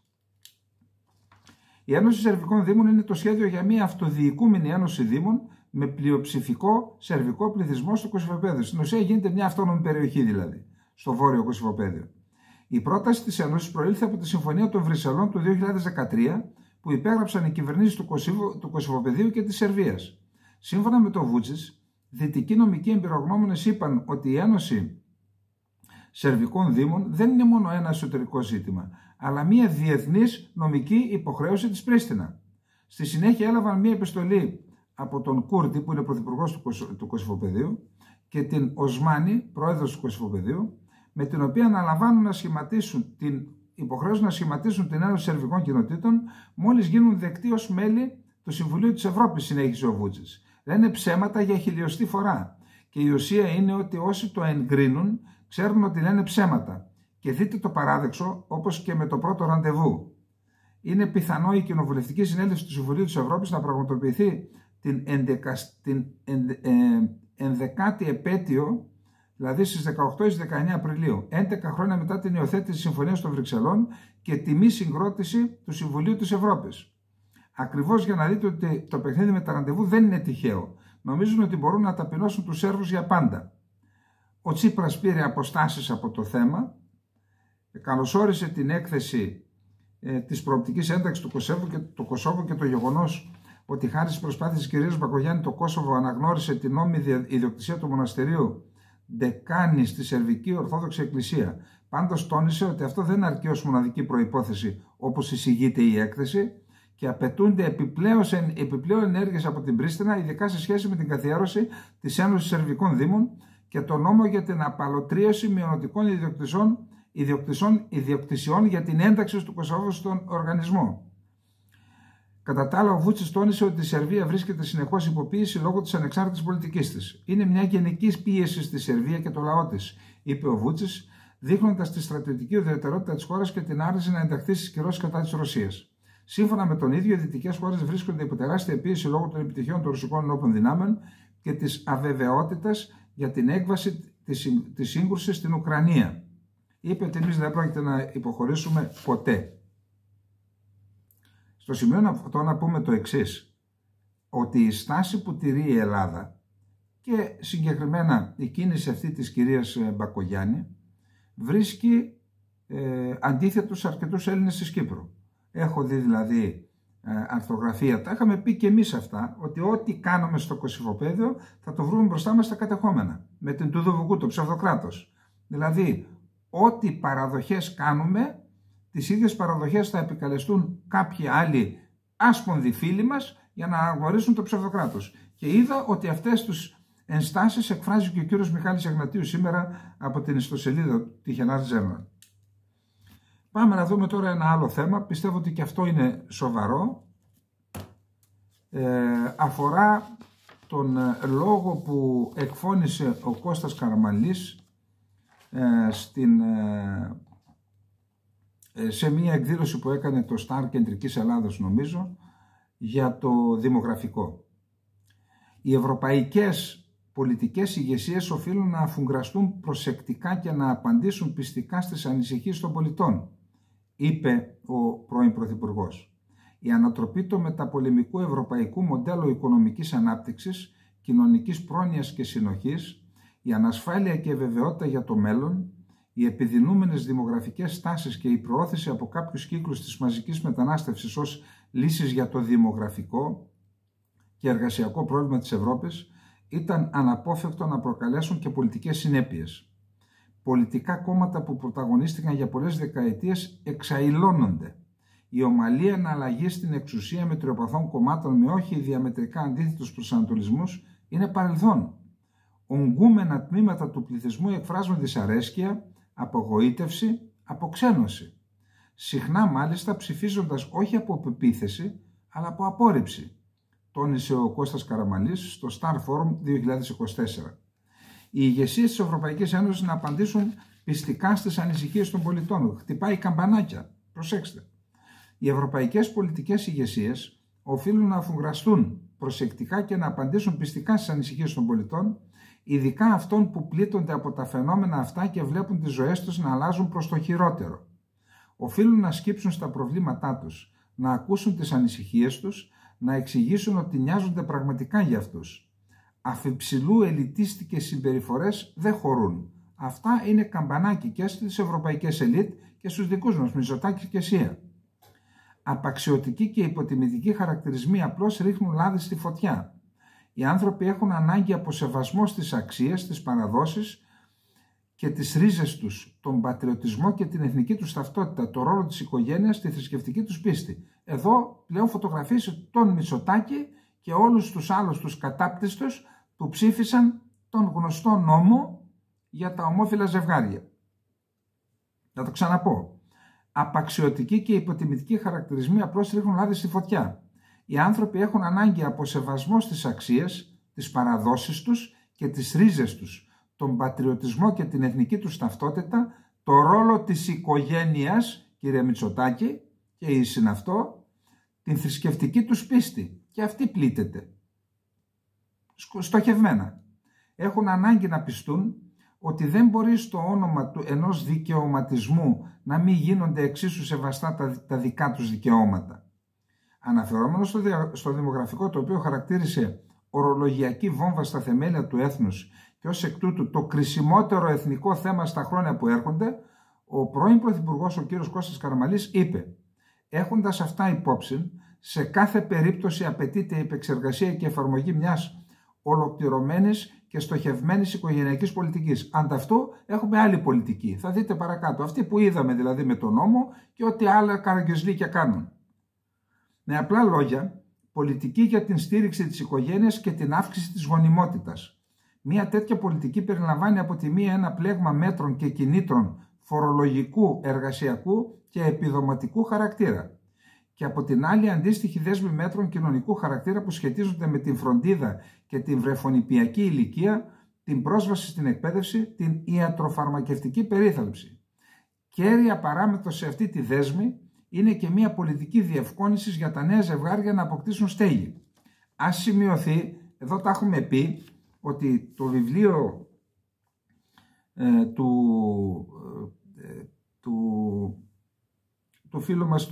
S1: Η Ένωση Σερβικών Δήμων είναι το σχέδιο για μια αυτοδιοικούμενη Ένωση Δήμων με πλειοψηφικό σερβικό πληθυσμό στο Κωσυφοπαίδιο. Στην ουσία γίνεται μια αυτόνομη περιοχή δηλαδή, στο βόρειο Κωσυφοπαίδιο. Η πρόταση της Ένωσης προήλθε από τη Συμφωνία των Βρυξελών του 2013 που υπέγραψαν οι κυβερνήσεις του Κωσυφοπαιδίου και της Σερβίας. Σύμφωνα με τον Βούτσιτς, δυτικοί νομικοί εμπειρογνώμονες είπαν ότι η Ένωση Σερβικών Δήμων δεν είναι μόνο ένα εσωτερικό ζήτημα, αλλά μια διεθνής νομική υποχρέωση της Πρίστινα. Στη συνέχεια έλαβαν μια επιστολή από τον Κούρτη, που είναι πρωθυπουργός του Κωσυφοπαιδίου, και την Οσμάνη, πρόεδρος του Κωσυφοπαιδίου, με την οποία αναλαμβάνουν να σχηματίσουν την υποχρέωση να σχηματίσουν την Ένωση Σερβικών Κοινοτήτων μόλις γίνουν δεκτοί ως μέλη του Συμβουλίου της Ευρώπης, συνέχισε ο Βούτσιτς. Λένε ψέματα για χιλιοστή φορά. Και η ουσία είναι ότι όσοι το εγκρίνουν ξέρουν ότι λένε ψέματα. Και δείτε το παράδεξο, όπως και με το πρώτο ραντεβού. Είναι πιθανό η Κοινοβουλευτική Συνέλευση του Συμβουλίου της Ευρώπης να πραγματοποιηθεί την 11η επέτειο, δηλαδή στις 18 ή 19 Απριλίου, 11 χρόνια μετά την υιοθέτηση της Συμφωνίας των Βρυξελών και τη μη συγκρότηση του Συμβουλίου της Ευρώπης. Ακριβώς για να δείτε ότι το παιχνίδι με τα ραντεβού δεν είναι τυχαίο. Νομίζουν ότι μπορούν να ταπεινώσουν τους Σέρβους για πάντα. Ο Τσίπρας πήρε αποστάσεις από το θέμα, καλωσόρισε την έκθεση της προοπτικής ένταξης του Κωσόβου και το γεγονός ότι χάρη στις προσπάθειες της κυρίας Μπακογιάννη το Κόσοβο αναγνώρισε την νόμιμη ιδιοκτησία του μοναστηρίου Ντεκάνη στη Σερβική Ορθόδοξη Εκκλησία. Πάντως τόνισε ότι αυτό δεν αρκεί ως μοναδική προϋπόθεση όπως εισηγείται η έκθεση και απαιτούνται επιπλέον ενέργειες από την Πρίστινα, ειδικά σε σχέση με την καθιέρωση της Ένωσης Σερβικών Δήμων και το νόμο για την απαλωτρίωση μειωνοτικών ιδιοκτησιών για την ένταξη του Κωσόβου στον οργανισμό. Κατά τα άλλα, ο Βούτσιτς τόνισε ότι η Σερβία βρίσκεται συνεχώς υποποίηση λόγω της ανεξάρτητης πολιτικής της. Είναι μια γενική πίεση στη Σερβία και το λαό της, είπε ο Βούτσιτς, δείχνοντας τη στρατιωτική ουδετερότητα της χώρας και την άρνηση να ενταχθεί στις κυρώσεις κατά της Ρωσίας. Σύμφωνα με τον ίδιο, οι δυτικές χώρες βρίσκονται υπό τεράστια πίεση λόγω των επιτυχιών των ρωσικών ενόπλων δυνάμεων και της αβεβαιότητας για την έκβαση της σύγκρουσης στην Ουκρανία. Είπε ότι εμείς δεν πρόκειται να υποχωρήσουμε ποτέ. Στο σημείο αυτό να πούμε το εξής, ότι η στάση που τηρεί η Ελλάδα και συγκεκριμένα η κίνηση αυτή της κυρίας Μπακογιάννη βρίσκει αντίθετους αρκετούς Έλληνες της Κύπρου. Έχω δει δηλαδή αρθρογραφία, τα είχαμε πει και εμείς αυτά, ότι ό,τι κάνουμε στο Κωσυφοπαίδιο θα το βρούμε μπροστά μας στα κατεχόμενα, με την Τουδοβουκού, το ψευδοκράτος. Δηλαδή, ό,τι παραδοχές κάνουμε, τις ίδιες παραδοχές θα επικαλεστούν κάποιοι άλλοι άσπονδοι φίλοι μας για να αναγνωρίσουν το ψευδοκράτος. Και είδα ότι αυτές τους ενστάσεις εκφράζει και ο κύριος Μιχάλης Αγνατίου σήμερα από την ιστοσελίδα του Τυχενάς Journal. Πάμε να δούμε τώρα ένα άλλο θέμα, πιστεύω ότι και αυτό είναι σοβαρό. Αφορά τον λόγο που εκφώνησε ο Κώστας Καραμανλής σε μια εκδήλωση που έκανε το Star Κεντρικής Ελλάδος, νομίζω, για το δημογραφικό. Οι ευρωπαϊκές πολιτικές ηγεσίες οφείλουν να αφουγκραστούν προσεκτικά και να απαντήσουν πιστικά στις ανησυχίες των πολιτών, είπε ο πρώην Πρωθυπουργός. Η ανατροπή του μεταπολεμικού ευρωπαϊκού μοντέλου οικονομικής ανάπτυξης, κοινωνικής πρόνοιας και συνοχής, η ανασφάλεια και η βεβαιότητα για το μέλλον, οι επιδεινούμενες δημογραφικές τάσεις και η προώθηση από κάποιους κύκλους της μαζικής μετανάστευσης ως λύσεις για το δημογραφικό και εργασιακό πρόβλημα της Ευρώπης ήταν αναπόφευκτο να προκαλέσουν και πολιτικές συνέπειες. Πολιτικά κόμματα που πρωταγωνίστηκαν για πολλές δεκαετίες εξαηλώνονται. Η ομαλή εναλλαγή στην εξουσία μετριοπαθών κομμάτων με όχι διαμετρικά αντίθετους προσανατολισμούς είναι παρελθόν. Ογκούμενα τμήματα του πληθυσμού εκφράζουν δυσαρέσκεια, απογοήτευση, αποξένωση. Συχνά μάλιστα ψηφίζοντας όχι από πεποίθηση, αλλά από απόρριψη, τόνισε ο Κώστας Καραμανλής στο Star Forum 2024. Οι ηγεσίες της Ευρωπαϊκής Ένωσης να απαντήσουν πιστικά στις ανησυχίες των πολιτών. Χτυπάει καμπανάκια. Προσέξτε. Οι ευρωπαϊκές πολιτικές ηγεσίες οφείλουν να αφουγκραστούν προσεκτικά και να απαντήσουν πιστικά στις ανησυχίες των πολιτών, ειδικά αυτών που πλήττονται από τα φαινόμενα αυτά και βλέπουν τις ζωές τους να αλλάζουν προς το χειρότερο. Οφείλουν να σκύψουν στα προβλήματά τους, να ακούσουν τις ανησυχίες τους, να εξηγήσουν ότι νοιάζονται πραγματικά για αυτούς. Αφιψηλού ελιτίστικες συμπεριφορές δεν χωρούν. Αυτά είναι καμπανάκι και στις ευρωπαϊκές ελίτ και στους δικούς μας, Μητσοτάκη και Σία. Απαξιωτικοί και υποτιμητικοί χαρακτηρισμοί απλώς ρίχνουν λάδι στη φωτιά. Οι άνθρωποι έχουν ανάγκη από σεβασμό στις αξίες, στις παραδόσεις και τις ρίζες τους, τον πατριωτισμό και την εθνική τους ταυτότητα, το ρόλο της οικογένειας, τη θρησκευτική τους πίστη. Εδώ πλέον φωτογραφίζει τον Μητσοτάκη και όλους τους άλλους τους κατάπτυστους που ψήφισαν τον γνωστό νόμο για τα ομόφυλα ζευγάρια. Θα το ξαναπώ. Απαξιωτικοί και υποτιμητικοί χαρακτηρισμοί απλώς ρίχνουν λάδι στη φωτιά. Οι άνθρωποι έχουν ανάγκη από σεβασμό στις αξίες, τις παραδόσεις τους και τις ρίζες τους, τον πατριωτισμό και την εθνική τους ταυτότητα, το ρόλο της οικογένειας, κύριε Μητσοτάκη, και η συναυτό, την θρησκευτική τους πίστη. Και αυτή πλήττεται. Στοχευμένα. Έχουν ανάγκη να πιστούν ότι δεν μπορεί στο όνομα του ενός δικαιωματισμού να μην γίνονται εξίσου σεβαστά τα δικά τους δικαιώματα. Αναφερόμενος στο δημογραφικό, το οποίο χαρακτήρισε ορολογιακή βόμβα στα θεμέλια του έθνους και ως εκ τούτου το κρισιμότερο εθνικό θέμα στα χρόνια που έρχονται, ο πρώην Πρωθυπουργός, ο κ. Κώστας Καραμανλής, είπε: έχοντας αυτά υπόψη, σε κάθε περίπτωση απαιτείται η επεξεργασία και εφαρμογή μιας ολοκληρωμένης και στοχευμένης οικογενειακής πολιτικής. Ανταυτού έχουμε άλλη πολιτική. Θα δείτε παρακάτω. Αυτή που είδαμε δηλαδή με τον νόμο και ό,τι άλλα καραγκιουζλίκια κάνουν. Με απλά λόγια, πολιτική για την στήριξη της οικογένειας και την αύξηση της γονιμότητας. Μια τέτοια πολιτική περιλαμβάνει από τη μία ένα πλέγμα μέτρων και κινήτρων φορολογικού, εργασιακού και επιδοματικού χαρακτήρα. Και από την άλλη αντίστοιχη δέσμη μέτρων κοινωνικού χαρακτήρα που σχετίζονται με την φροντίδα και την βρεφονιπιακή ηλικία, την πρόσβαση στην εκπαίδευση, την ιατροφαρμακευτική περίθαλψη. Κέρια παράμετρος σε αυτή τη δέσμη είναι και μια πολιτική διευκόλυνσης για τα νέα ζευγάρια να αποκτήσουν στέγη. Ας σημειωθεί, εδώ τα έχουμε πει, ότι το βιβλίο του φίλου μας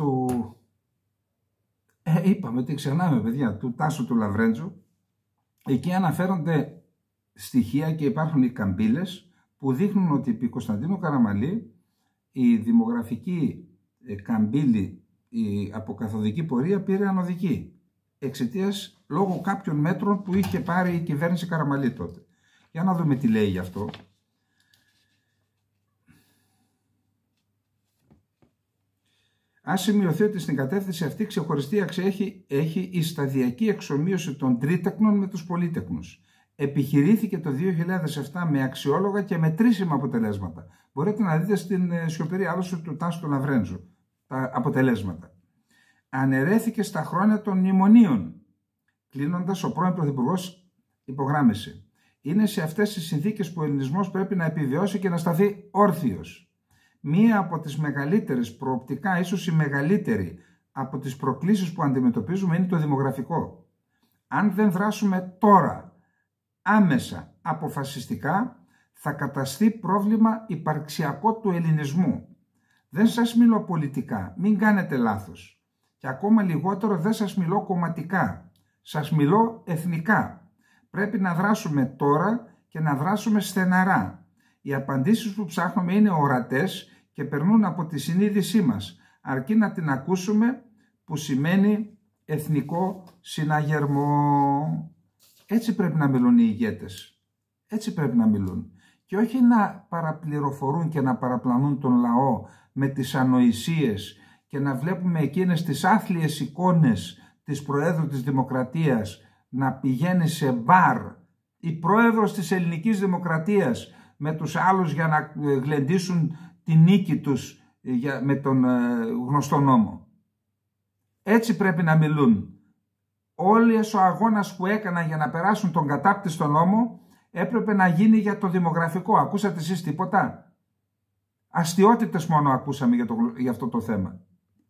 S1: είπαμε ότι ξεχνάμε παιδιά, του Τάσου του Λαβρέντζου, εκεί αναφέρονται στοιχεία και υπάρχουν οι καμπύλες που δείχνουν ότι επί Κωνσταντίνου Καραμανλή η δημογραφική καμπύλη, η αποκαθοδική πορεία πήρε ανωδική εξαιτίας λόγω κάποιων μέτρων που είχε πάρει η κυβέρνηση Καραμανλή τότε. Για να δούμε τι λέει γι' αυτό. Ας σημειωθεί ότι στην κατεύθυνση αυτή ξεχωριστή αξία έχει η σταδιακή εξομοίωση των τρίτεκνων με τους πολύτεκνους. Επιχειρήθηκε το 2007 με αξιόλογα και μετρήσιμα αποτελέσματα. Μπορείτε να δείτε στην σιωπηρή άλωση του Τάσου του Λαβρέντζου τα αποτελέσματα. Αναιρέθηκε στα χρόνια των μνημονίων. Κλείνοντας, ο πρώην Πρωθυπουργός υπογράμμισε: είναι σε αυτές τις συνθήκες που ο ελληνισμός πρέπει να επιβιώσει και να σταθεί όρθιος. Μία από τις μεγαλύτερες, προοπτικά ίσως η μεγαλύτερη από τις προκλήσεις που αντιμετωπίζουμε είναι το δημογραφικό. Αν δεν δράσουμε τώρα, άμεσα, αποφασιστικά, θα καταστεί πρόβλημα υπαρξιακό του ελληνισμού. Δεν σας μιλώ πολιτικά, μην κάνετε λάθος. Και ακόμα λιγότερο δεν σας μιλώ κομματικά, σας μιλώ εθνικά. Πρέπει να δράσουμε τώρα και να δράσουμε στεναρά. Οι απαντήσεις που ψάχνουμε είναι ορατές και περνούν από τη συνείδησή μας, αρκεί να την ακούσουμε, που σημαίνει εθνικό συναγερμό. Έτσι πρέπει να μιλούν οι ηγέτες. Έτσι πρέπει να μιλούν. Και όχι να παραπληροφορούν και να παραπλανούν τον λαό με τις ανοησίες και να βλέπουμε εκείνες τις άθλιες εικόνες της Προέδρου της Δημοκρατίας να πηγαίνει σε μπαρ, η Πρόεδρος της Ελληνικής Δημοκρατίας, με τους άλλους για να γλεντήσουν τη νίκη τους με τον γνωστό νόμο. Έτσι πρέπει να μιλούν. Όλος ο αγώνας που έκαναν για να περάσουν τον κατάπτυστο νόμο έπρεπε να γίνει για το δημογραφικό. Ακούσατε εσείς τίποτα? Αστιότητες μόνο ακούσαμε για αυτό το θέμα.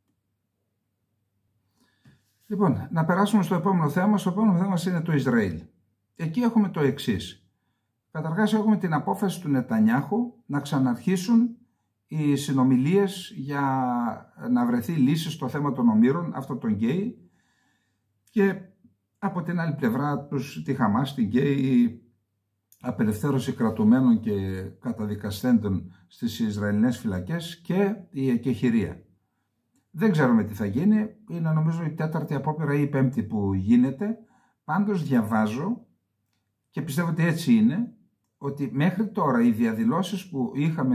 S1: Λοιπόν, να περάσουμε στο επόμενο θέμα. Στο επόμενο θέμα είναι το Ισραήλ. Εκεί έχουμε το εξής. Καταρχάς έχουμε την απόφαση του Νετανιάχου να ξαναρχίσουν οι συνομιλίες για να βρεθεί λύση στο θέμα των ομήρων, αυτό των γκέι, και από την άλλη πλευρά τη Χαμάς, την γκέι απελευθέρωση κρατουμένων και καταδικασθέντων στις Ισραηλινές φυλακές και η εκεχηρία. Δεν ξέρουμε τι θα γίνει, είναι νομίζω η τέταρτη απόπειρα ή η πέμπτη που γίνεται. Πάντως διαβάζω και πιστεύω ότι έτσι είναι, ότι μέχρι τώρα οι διαδηλώσεις που είχαμε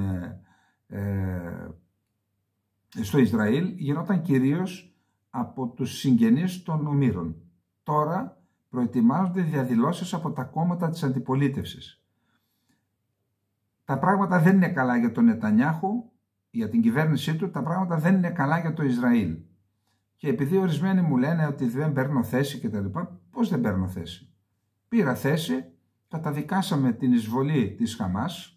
S1: στο Ισραήλ γινόταν κυρίως από τους συγγενείς των ομήρων. Τώρα προετοιμάζονται διαδηλώσεις από τα κόμματα της αντιπολίτευσης. Τα πράγματα δεν είναι καλά για τον Νετανιάχου, για την κυβέρνησή του, τα πράγματα δεν είναι καλά για το Ισραήλ. Και επειδή ορισμένοι μου λένε ότι δεν παίρνω θέση κτλ. Πώς δεν παίρνω θέση? Πήρα θέση, καταδικάσαμε την εισβολή της Χαμάς.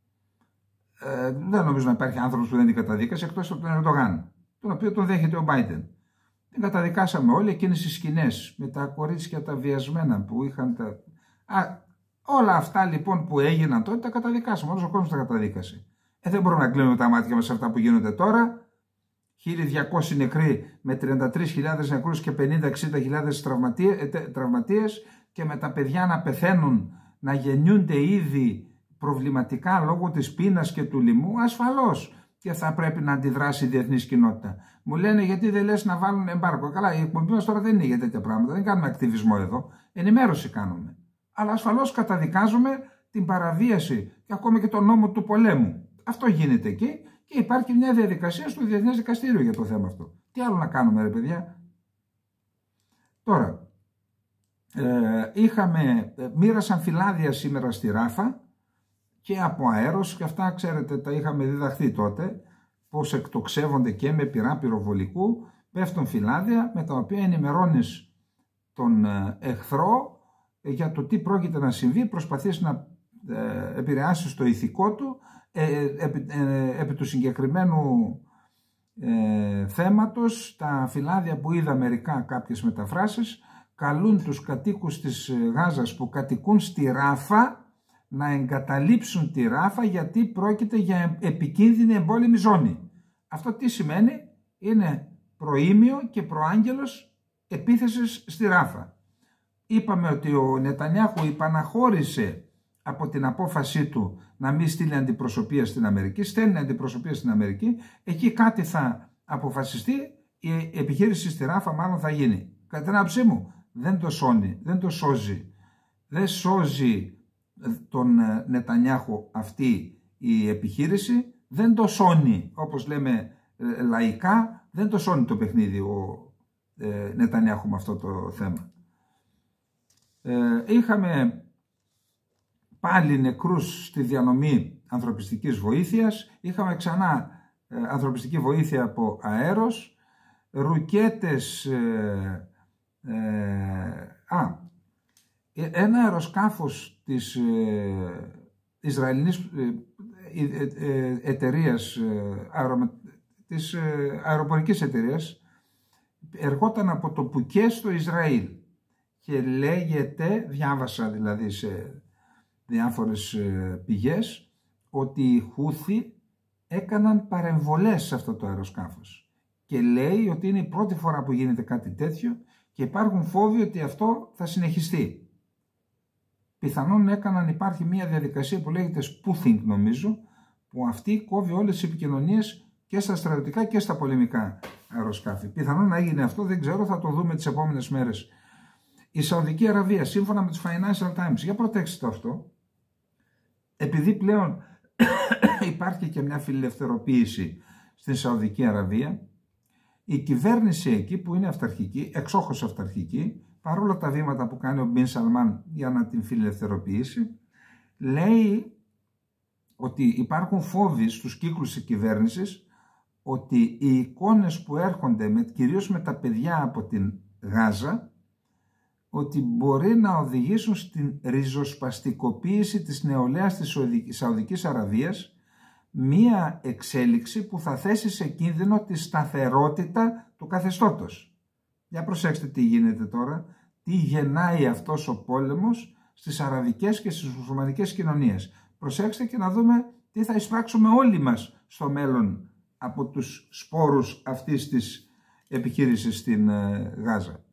S1: Δεν νομίζω να υπάρχει άνθρωπος που δεν την καταδίκασε, εκτός από τον Ερντογάν, τον οποίο τον δέχεται ο Μπάιντεν. Την καταδικάσαμε όλοι, εκείνες οι σκηνές με τα κορίτσια τα βιασμένα που είχαν Όλα αυτά λοιπόν που έγιναν τότε τα καταδικάσαμε. Όλος ο κόσμος τα καταδίκασε. Δεν μπορούμε να κλείνουμε τα μάτια μας σε αυτά που γίνονται τώρα. 1.200 νεκροί με 33.000 νεκρούς και 50-60.000 τραυματίες και με τα παιδιά να πεθαίνουν, να γεννιούνται ήδη προβληματικά λόγω της πείνας και του λοιμού. Ασφαλώς και θα πρέπει να αντιδράσει η διεθνής κοινότητα. Μου λένε γιατί δεν λες να βάλουν εμπάργκο. Καλά, η εκπομπή μας τώρα δεν είναι για τέτοια πράγματα. Δεν κάνουμε ακτιβισμό εδώ. Ενημέρωση κάνουμε. Αλλά ασφαλώς καταδικάζουμε την παραβίαση και ακόμα και τον νόμο του πολέμου. Αυτό γίνεται εκεί και υπάρχει μια διαδικασία στο Διεθνές Δικαστήριο για το θέμα αυτό. Τι άλλο να κάνουμε, ρε παιδιά. Τώρα, μοίρασαν φυλάδια σήμερα στη Ράφα και από αέρος και αυτά ξέρετε τα είχαμε διδαχθεί τότε, πώς εκτοξεύονται και με πυρά πυροβολικού, πέφτουν φυλάδια με τα οποία ενημερώνεις τον εχθρό για το τι πρόκειται να συμβεί, προσπαθείς να επηρεάσεις το ηθικό του επί του συγκεκριμένου θέματος. Τα φυλάδια που είδα μερικά κάποιες μεταφράσεις καλούν τους κατοίκους της Γάζας που κατοικούν στη Ράφα να εγκαταλείψουν τη Ράφα γιατί πρόκειται για επικίνδυνη εμπόλεμη ζώνη. Αυτό τι σημαίνει? Είναι προήμιο και προάγγελος επίθεσης στη Ράφα. Είπαμε ότι ο Νετανιάχου υπαναχώρησε από την απόφασή του να μην στείλει αντιπροσωπεία στην Αμερική. Στέλνει αντιπροσωπεία στην Αμερική, εκεί κάτι θα αποφασιστεί, η επιχείρηση στη Ράφα μάλλον θα γίνει. Κατά την άποψή μου δεν το σώζει. Δεν σώζει τον Νετανιάχου αυτή η επιχείρηση, δεν το σώνει, όπως λέμε λαϊκά, δεν το σώνει το παιχνίδι ο Νετανιάχου με αυτό το θέμα. Είχαμε πάλι νεκρούς στη διανομή ανθρωπιστικής βοήθειας, είχαμε ξανά ανθρωπιστική βοήθεια από αέρος, ρουκέτες, ένα αεροσκάφος της Ισραηλινής εταιρείας, της αεροπορικής εταιρείας, ερχόταν από το Πουκέ στο Ισραήλ και λέγεται, διάβασα δηλαδή σε διάφορες πηγές, ότι οι Χούθι έκαναν παρεμβολές σε αυτό το αεροσκάφος και λέει ότι είναι η πρώτη φορά που γίνεται κάτι τέτοιο και υπάρχουν φόβοι ότι αυτό θα συνεχιστεί. Πιθανόν υπάρχει μια διαδικασία που λέγεται spoofing νομίζω, που αυτή κόβει όλες τις επικοινωνίες και στα στρατιωτικά και στα πολεμικά αεροσκάφη. Πιθανόν να έγινε αυτό, δεν ξέρω, θα το δούμε τις επόμενες μέρες. Η Σαουδική Αραβία, σύμφωνα με τους Financial Times, για προτέξτε το αυτό, επειδή πλέον υπάρχει και μια φιλελευθεροποίηση στην Σαουδική Αραβία, η κυβέρνηση εκεί που είναι αυταρχική, εξόχως αυταρχική, παρόλα τα βήματα που κάνει ο Μπιν Σαλμάν για να την φιλελευθερωποιήσει, λέει ότι υπάρχουν φόβοι στους κύκλους της κυβέρνησης ότι οι εικόνες που έρχονται κυρίως με τα παιδιά από την Γάζα, ότι μπορεί να οδηγήσουν στην ριζοσπαστικοποίηση της νεολαίας της Σαουδικής Αραβίας, μία εξέλιξη που θα θέσει σε κίνδυνο τη σταθερότητα του καθεστώτος. Για προσέξτε τι γίνεται τώρα, τι γεννάει αυτός ο πόλεμος στις αραβικές και στις μουσουλμανικές κοινωνίες. Προσέξτε και να δούμε τι θα εισπράξουμε όλοι μας στο μέλλον από τους σπόρους αυτής της επιχείρησης στην Γάζα.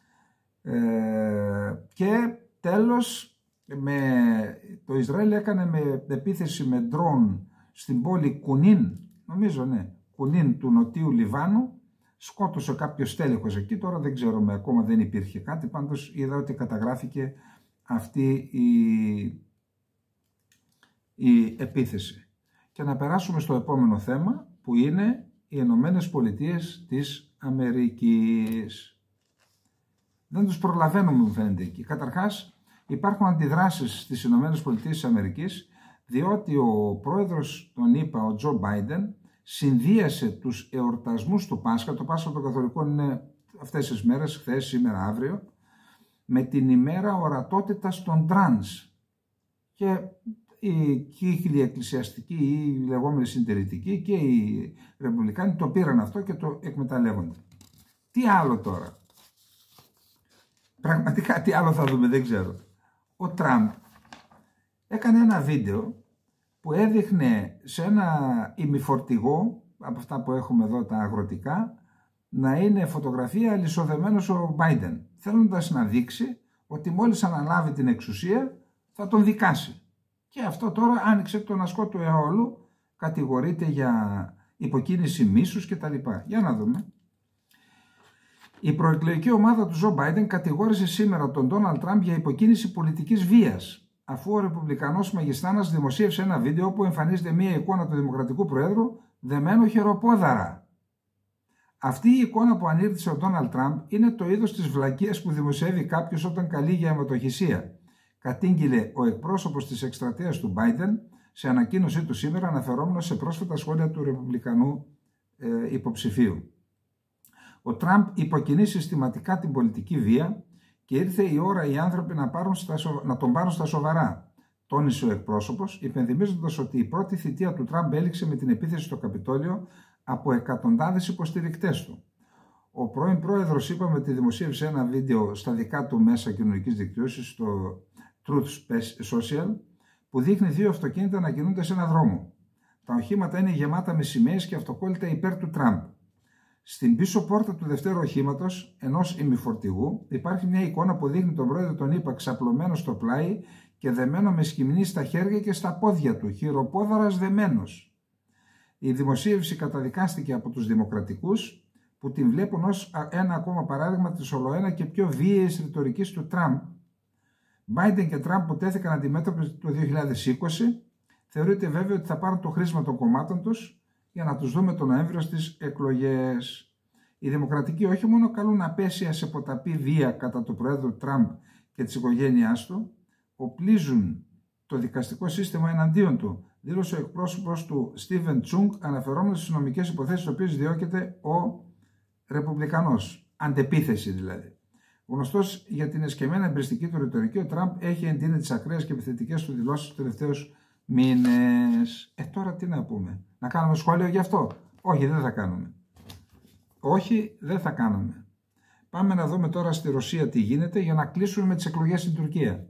S1: Και τέλος, το Ισραήλ έκανε με επίθεση με ντρόν στην πόλη Κουνίν, νομίζω Κουνίν του νοτίου Λιβάνου, σκότωσε κάποιος στέλεχος εκεί, τώρα δεν ξέρουμε, ακόμα δεν υπήρχε κάτι, πάντως είδα ότι καταγράφηκε αυτή η επίθεση. Και να περάσουμε στο επόμενο θέμα που είναι οι Ηνωμένες Πολιτείες της Αμερικής. Δεν τους προλαβαίνουμε, μου φαίνεται εκεί. Καταρχάς υπάρχουν αντιδράσεις στις Ηνωμένες Πολιτείες της Αμερικής, διότι ο πρόεδρος των ΗΠΑ, ο Τζο Μπάιντεν, συνδύασε τους εορτασμούς του Πάσχα, το Πάσχα των Καθολικών είναι αυτές τις μέρες, χθες, σήμερα, αύριο, με την ημέρα ορατότητας των τρανς. Και οι κύκλοι εκκλησιαστικοί ή οι λεγόμενοι συντηρητικοί και οι ρεπουμπλικάνοι το πήραν αυτό και το εκμεταλλεύονται. Τι άλλο τώρα? Πραγματικά τι άλλο θα δούμε, δεν ξέρω. Ο Τραμπ έκανε ένα βίντεο που έδειχνε σε ένα ημιφορτηγό, από αυτά που έχουμε εδώ τα αγροτικά, να είναι φωτογραφία αλυσοδεμένος ο Biden, θέλοντας να δείξει ότι μόλις αναλάβει την εξουσία θα τον δικάσει. Και αυτό τώρα άνοιξε τον ασκό του αιώλου, κατηγορείται για υποκίνηση μίσους κτλ. Για να δούμε. Η προεκλογική ομάδα του Τζο Μπάιντεν κατηγόρησε σήμερα τον Ντόναλντ Τραμπ για υποκίνηση πολιτικής βίας, αφού ο Ρεπουμπλικανός μαγιστάνας δημοσίευσε ένα βίντεο που εμφανίζεται μία εικόνα του Δημοκρατικού Προέδρου δεμένο χεροπόδαρα. Αυτή η εικόνα που ανήρτησε ο Ντόναλντ Τραμπ είναι το είδος της βλακείας που δημοσιεύει κάποιος όταν καλεί για αιματοχυσία, κατήγγειλε ο εκπρόσωπος της εκστρατείας του Biden σε ανακοίνωσή του σήμερα, αναφερόμενος σε πρόσφατα σχόλια του Ρεπουμπλικανού υποψηφίου. Ο Τραμπ υποκινεί συστηματικά την πολιτική βία και ήρθε η ώρα οι άνθρωποι να τον πάρουν στα σοβαρά, τόνισε ο εκπρόσωπος, υπενθυμίζοντας ότι η πρώτη θητεία του Τραμπ έληξε με την επίθεση στο Καπιτόλιο από εκατοντάδες υποστηρικτές του. Ο πρώην πρόεδρος, είπαμε, ότι δημοσίευσε ένα βίντεο στα δικά του μέσα κοινωνικής δικτύωσης, στο Truth Social, που δείχνει δύο αυτοκίνητα να κινούνται σε ένα δρόμο. Τα οχήματα είναι γεμάτα με σημαίες και αυτοκόλλητα υπέρ του Τραμπ. Στην πίσω πόρτα του δευτέρου οχήματος, ενός ημιφορτηγού, υπάρχει μια εικόνα που δείχνει τον πρόεδρο τον ΗΠΑ ξαπλωμένο στο πλάι και δεμένο με σκυμνή στα χέρια και στα πόδια του, χειροπόδαρας δεμένος. Η δημοσίευση καταδικάστηκε από τους δημοκρατικούς, που την βλέπουν ως ένα ακόμα παράδειγμα της ολοένα και πιο βίαιης ρητορικής του Τραμπ. Biden και Τραμπ που τέθηκαν αντιμέτωποι το 2020, θεωρείται βέβαιο ότι θα πάρουν το χρήσμα των κομμάτων τους για να τους δούμε τον Νοέμβριο στις εκλογές. Οι δημοκρατικοί όχι μόνο καλούν απέσια σε ποταπή βία κατά του Προέδρου Τραμπ και της οικογένειάς του, οπλίζουν το δικαστικό σύστημα εναντίον του, δήλωσε ο εκπρόσωπος του Στίβεν Τσούγκ, αναφερόμενος στις νομικές υποθέσεις στις οποίες διώκεται ο Ρεπουμπλικανός. Αντεπίθεση δηλαδή. Γνωστός για την εσκεμμένα εμπριστική του ρητορική, ο Τραμπ έχει εντείνει τις ακραίες και επιθετικές του δηλώσεις τους τελευταίους μήνες. Τώρα τι να πούμε, να κάνουμε σχόλιο γι' αυτό? Όχι, δεν θα κάνουμε. Όχι, δεν θα κάνουμε. Πάμε να δούμε τώρα στη Ρωσία τι γίνεται για να κλείσουμε με τις εκλογές στην Τουρκία.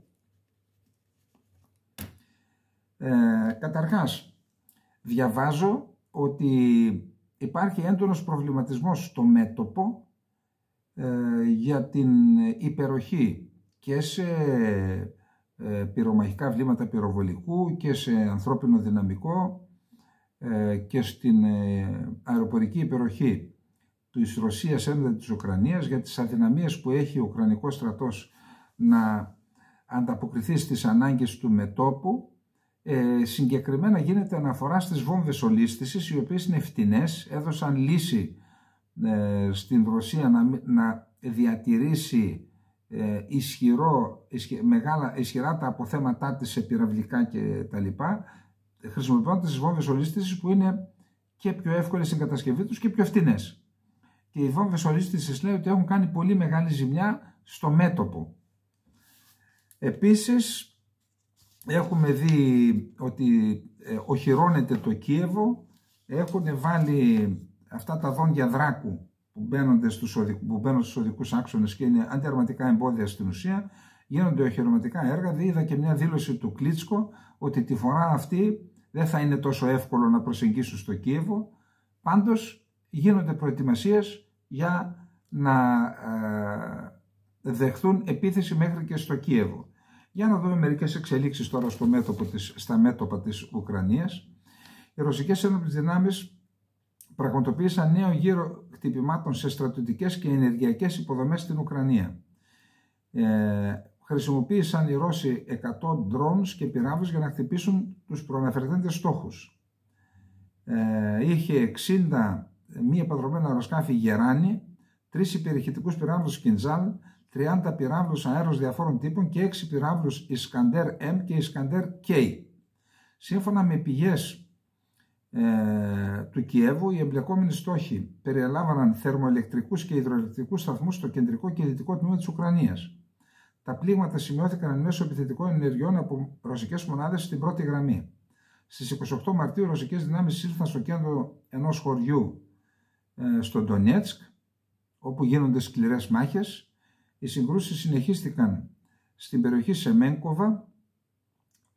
S1: Καταρχάς, διαβάζω ότι υπάρχει έντονος προβληματισμός στο μέτωπο για την υπεροχή και σε πυρομαχικά βλήματα πυροβολικού και σε ανθρώπινο δυναμικό και στην αεροπορική υπεροχή της Ρωσίας έναντι της Ουκρανίας, για τις αδυναμίες που έχει ο Ουκρανικός στρατός να ανταποκριθεί στις ανάγκες του μετώπου. Συγκεκριμένα γίνεται αναφορά στις βόμβες ολίσθησης, οι οποίες είναι φτηνές, έδωσαν λύση στην Ρωσία να διατηρήσει ισχυρά τα αποθέματά της σε πυραυλικά και τα λοιπά, χρησιμοποιώντας τις βόμβες ολίσθησης που είναι και πιο εύκολες στην κατασκευή τους και πιο φτηνές. Και οι βόμβες ολίσθησης λέει ότι έχουν κάνει πολύ μεγάλη ζημιά στο μέτωπο. Επίσης έχουμε δει ότι οχυρώνεται το Κίεβο, έχουν βάλει αυτά τα δόντια δράκου που μπαίνουν στους οδικούς άξονες και είναι αντιαρματικά εμπόδια στην ουσία, γίνονται οχυρωματικά έργα. Είδα και μια δήλωση του Κλίτσκο ότι τη φορά αυτή δεν θα είναι τόσο εύκολο να προσεγγίσουν στο Κίεβο. Πάντως γίνονται προετοιμασίες για να δεχθούν επίθεση μέχρι και στο Κίεβο. Για να δούμε μερικές εξελίξεις τώρα στα μέτωπα της Ουκρανίας. Οι ρωσικές ένοπλες δυνάμεις πραγματοποίησαν νέο γύρο χτυπημάτων σε στρατιωτικές και ενεργειακές υποδομές στην Ουκρανία. Χρησιμοποίησαν οι Ρώσοι 100 drones και πυράβλους για να χτυπήσουν τους προαναφερθέντες στόχους. Είχε 60 μη επανδρομένα αεροσκάφη Γεράνι, 3 υπερηχητικούς πυράβλους Κιντζάλ, 30 πυράβλους αέρος διαφόρων τύπων και 6 πυράβλους Ισκαντέρ M και Ισκαντέρ K. Σύμφωνα με πηγές του Κιέβου, οι εμπλεκόμενοι στόχοι περιέλαβαν θερμοελεκτρικούς και υδροελεκτρικούς σταθμούς στο κεντρικό και δυτικό τμήμα της Ουκρανίας. Τα πλήγματα σημειώθηκαν εν μέσω επιθετικών ενεργειών από ρωσικές μονάδες στην πρώτη γραμμή. Στις 28 Μαρτίου, οι ρωσικές δυνάμεις ήλθαν στο κέντρο ενός χωριού στο Ντονιέτσκ, όπου γίνονται σκληρές μάχες. Οι συγκρούσεις συνεχίστηκαν στην περιοχή Σεμένκοβα,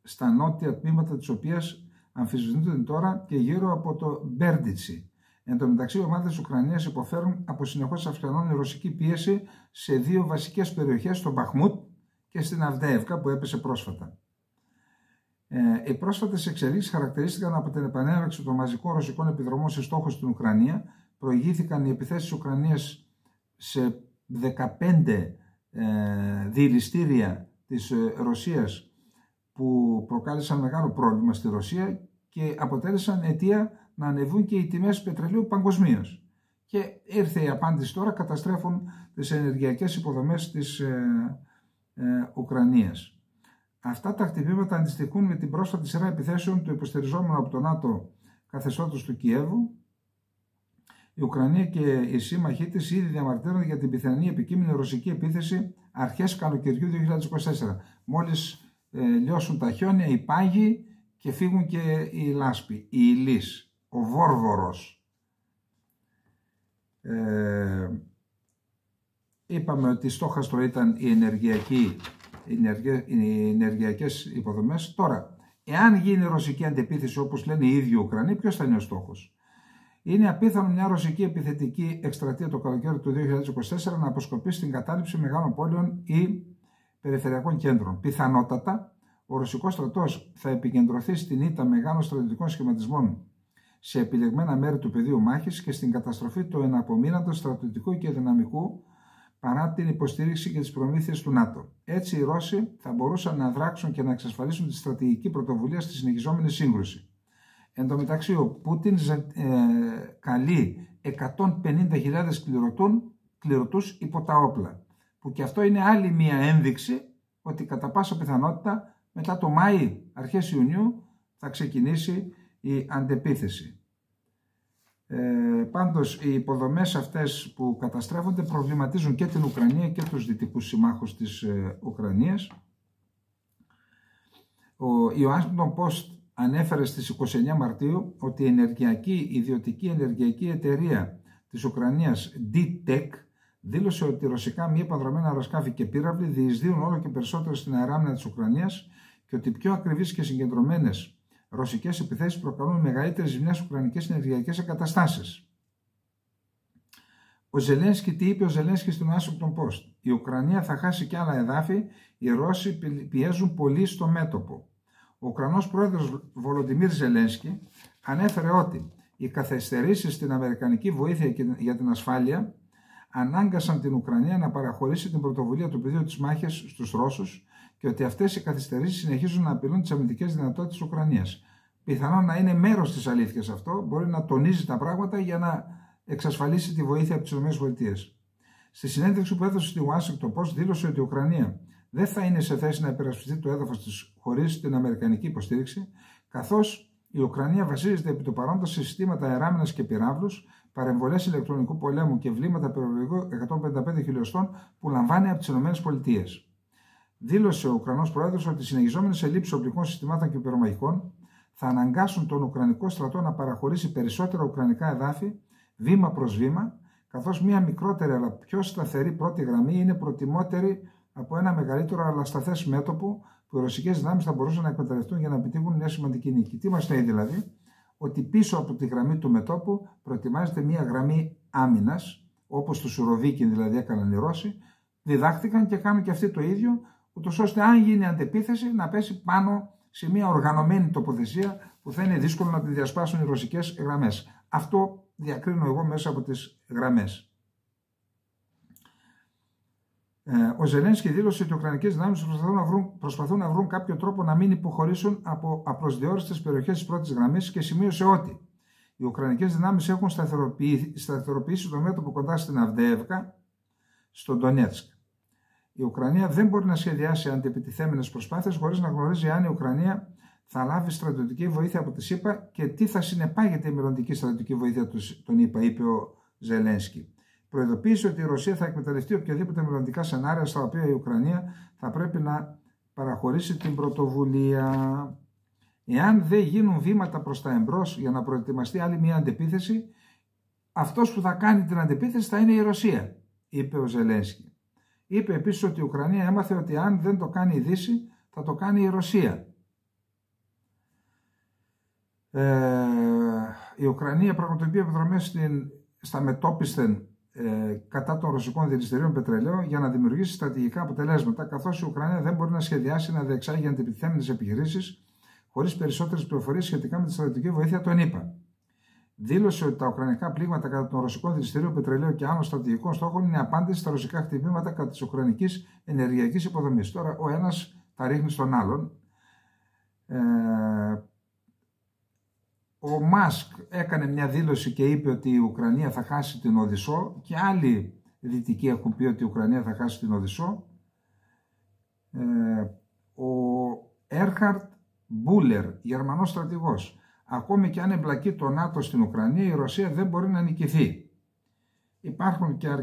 S1: στα νότια τμήματα της οποίας αμφισβητούνται τώρα και γύρω από το Μπέρντιτσι. Εν τω μεταξύ, οι ομάδες της Ουκρανίας υποφέρουν από συνεχώς αυξανόμενη ρωσική πίεση σε δύο βασικές περιοχές, στο Μπαχμούτ και στην Αυδέευκα, που έπεσε πρόσφατα. Οι πρόσφατες εξελίξεις χαρακτηρίστηκαν από την επανέναρξη των μαζικών ρωσικών επιδρομών σε στόχους στην Ουκρανία. Προηγήθηκαν οι επιθέσεις της Ουκρανίας σε 15 διελιστήρια της Ρωσίας που προκάλεσαν μεγάλο πρόβλημα στη Ρωσία και αποτέλεσαν αιτία να ανεβούν και οι τιμές πετρελαίου παγκοσμίως. Και ήρθε η απάντηση τώρα, καταστρέφουν τις ενεργειακές υποδομές της Ουκρανίας. Αυτά τα χτυπήματα αντιστοιχούν με την πρόσφατη σειρά επιθέσεων του υποστηριζόμενου από το ΝΑΤΟ καθεστώτος του Κιέβου. Η Ουκρανία και οι σύμμαχοί της ήδη διαμαρτύρονται για την πιθανή επικείμενη ρωσική επίθεση αρχές καλοκαιριού 2024. Μόλις λιώσουν τα χιόνια, οι πάγοι και φύγουν και οι λάσποι, η Ηλής, ο Βόρβορος. Είπαμε ότι στόχαστρο ήταν οι ενεργειακές υποδομές. Τώρα, εάν γίνει ρωσική αντεπίθεση όπως λένε οι ίδιοι Ουκρανοί, ποιος θα είναι ο στόχος? Είναι απίθανο μια ρωσική επιθετική εκστρατεία το καλοκαίρι του 2024 να αποσκοπεί στην κατάληψη μεγάλων πόλεων ή περιφερειακών κέντρων. Πιθανότατα, ο ρωσικός στρατός θα επικεντρωθεί στην ήττα μεγάλων στρατιωτικών σχηματισμών σε επιλεγμένα μέρη του πεδίου μάχης και στην καταστροφή του εναπομείναντος στρατιωτικού και δυναμικού παρά την υποστήριξη και τις προμήθειες του ΝΑΤΟ. Έτσι, οι Ρώσοι θα μπορούσαν να δράξουν και να εξασφαλίσουν τη στρατηγική πρωτοβουλία στη συνεχιζόμενη σύγκρουση. Εν τω μεταξύ, ο Πούτιν καλεί 150.000 κληρωτούς υπό τα όπλα, που και αυτό είναι άλλη μία ένδειξη ότι κατά πάσα πιθανότητα μετά το Μάη, αρχές Ιουνίου, θα ξεκινήσει η αντεπίθεση. Πάντως, οι υποδομές αυτές που καταστρέφονται προβληματίζουν και την Ουκρανία και τους δυτικούς συμμάχους της Ουκρανίας. Η Washington Post ανέφερε στις 29 Μαρτίου ότι η ιδιωτική ενεργειακή εταιρεία της Ουκρανίας D-Tech δήλωσε ότι ρωσικά μη επανδρομένα αεροσκάφη και πύραυλοι διεισδύουν όλο και περισσότερο στην αεράμινα της Ουκρανίας και ότι πιο ακριβείς και συγκεντρωμένες ρωσικές επιθέσεις προκαλούν μεγαλύτερες ζημιές στις ουκρανικές ενεργειακές εγκαταστάσεις. Ο Ζελένσκι, τι είπε ο Ζελένσκι στην Washington Post? Η Ουκρανία θα χάσει και άλλα εδάφη, οι Ρώσοι πιέζουν πολύ στο μέτωπο. Ο Ουκρανός πρόεδρος Βολοντιμίρ Ζελένσκι ανέφερε ότι οι καθυστερήσεις στην αμερικανική βοήθεια για την ασφάλεια ανάγκασαν την Ουκρανία να παραχωρήσει την πρωτοβουλία του πεδίου της μάχης στους Ρώσους και ότι αυτές οι καθυστερήσεις συνεχίζουν να απειλούν τις αμυντικές δυνατότητες της Ουκρανίας. Πιθανόν να είναι μέρος της αλήθειας αυτό, μπορεί να τονίζει τα πράγματα για να εξασφαλίσει τη βοήθεια από τις ΗΠΑ. Στη συνέντευξη που έδωσε στη Washington Post δήλωσε ότι η Ουκρανία δεν θα είναι σε θέση να υπερασπιστεί το έδαφος της χωρίς την αμερικανική υποστήριξη, καθώς η Ουκρανία βασίζεται επί του παρόντος σε συστήματα αεράμινας και πυράβλους, παρεμβολές ηλεκτρονικού πολέμου και βλήματα περιοδικού 155 χιλιοστών που λαμβάνει από τις ΗΠΑ. Δήλωσε ο Ουκρανός πρόεδρος ότι οι συνεχιζόμενες ελλείψεις οπλικών συστημάτων και πυρομαχικών θα αναγκάσουν τον Ουκρανικό στρατό να παραχωρήσει περισσότερα ουκρανικά εδάφη βήμα προς βήμα, καθώς μια μικρότερη αλλά πιο σταθερή πρώτη γραμμή είναι προτιμότερη από ένα μεγαλύτερο αλλά σταθές μέτωπο που οι ρωσικές δυνάμεις θα μπορούσαν να εκμεταλλευτούν για να επιτύχουν μια σημαντική νίκη. Τι μας λέει δηλαδή? Ότι πίσω από τη γραμμή του μετώπου προετοιμάζεται μια γραμμή άμυνας, όπως το Σουροβίκιν δηλαδή έκαναν οι Ρώσοι, διδάχτηκαν και κάνουν και αυτοί το ίδιο, ούτως ώστε αν γίνει αντεπίθεση να πέσει πάνω σε μια οργανωμένη τοποθεσία που θα είναι δύσκολο να τη διασπάσουν οι ρωσικές γραμμές. Αυτό διακρίνω εγώ μέσα από τις γραμμές. Ο Ζελένσκι δήλωσε ότι οι ουκρανικές δυνάμεις προσπαθούν να βρουν κάποιο τρόπο να μην υποχωρήσουν από απροσδιόριστες περιοχές της πρώτης γραμμής και σημείωσε ότι οι ουκρανικές δυνάμεις έχουν σταθεροποιήσει το μέτωπο κοντά στην Αυδέευκα, στο Ντονέτσκ. Η Ουκρανία δεν μπορεί να σχεδιάσει αντιεπιτιθέμενες προσπάθειες χωρίς να γνωρίζει αν η Ουκρανία θα λάβει στρατιωτική βοήθεια από τις ΗΠΑ και τι θα συνεπάγεται η μελλοντική στρατιωτική βοήθεια των ΗΠΑ, είπε ο Ζελένσκι. Προειδοποίησε ότι η Ρωσία θα εκμεταλλευτεί οποιαδήποτε μελλοντικά σενάρια στα οποία η Ουκρανία θα πρέπει να παραχωρήσει την πρωτοβουλία. Εάν δεν γίνουν βήματα προς τα εμπρός για να προετοιμαστεί άλλη μια αντεπίθεση, αυτός που θα κάνει την αντεπίθεση θα είναι η Ρωσία, είπε ο Ζελένσκι. Είπε επίσης ότι η Ουκρανία έμαθε ότι αν δεν το κάνει η Δύση, θα το κάνει η Ρωσία. Η Ουκρανία πραγματοποιεί επιδρομές στα μετόπισθεν κατά των ρωσικών δηληστηρίων πετρελαίου για να δημιουργήσει στρατηγικά αποτελέσματα, καθώς η Ουκρανία δεν μπορεί να σχεδιάσει να διεξάγει αντιπιθέμενες επιχειρήσεις χωρίς περισσότερες πληροφορίες σχετικά με τη στρατιωτική βοήθεια των ΗΠΑ. Δήλωσε ότι τα ουκρανικά πλήγματα κατά των ρωσικών δηληστηρίων πετρελαίου και άλλων στρατηγικών στόχων είναι απάντηση στα ρωσικά χτυπήματα κατά της ουκρανικής ενεργειακής υποδομής. Τώρα ο ένας τα ρίχνει στον άλλον. Ο Μάσκ έκανε μια δήλωση και είπε ότι η Ουκρανία θα χάσει την Οδυσσό, και άλλοι δυτικοί έχουν πει ότι η Ουκρανία θα χάσει την Οδυσσό. Ο Έρχαρτ Μπούλερ, Γερμανός στρατηγός: ακόμη και αν εμπλακεί το ΝΑΤΟ στην Ουκρανία, η Ρωσία δεν μπορεί να νικηθεί. Υπάρχουν και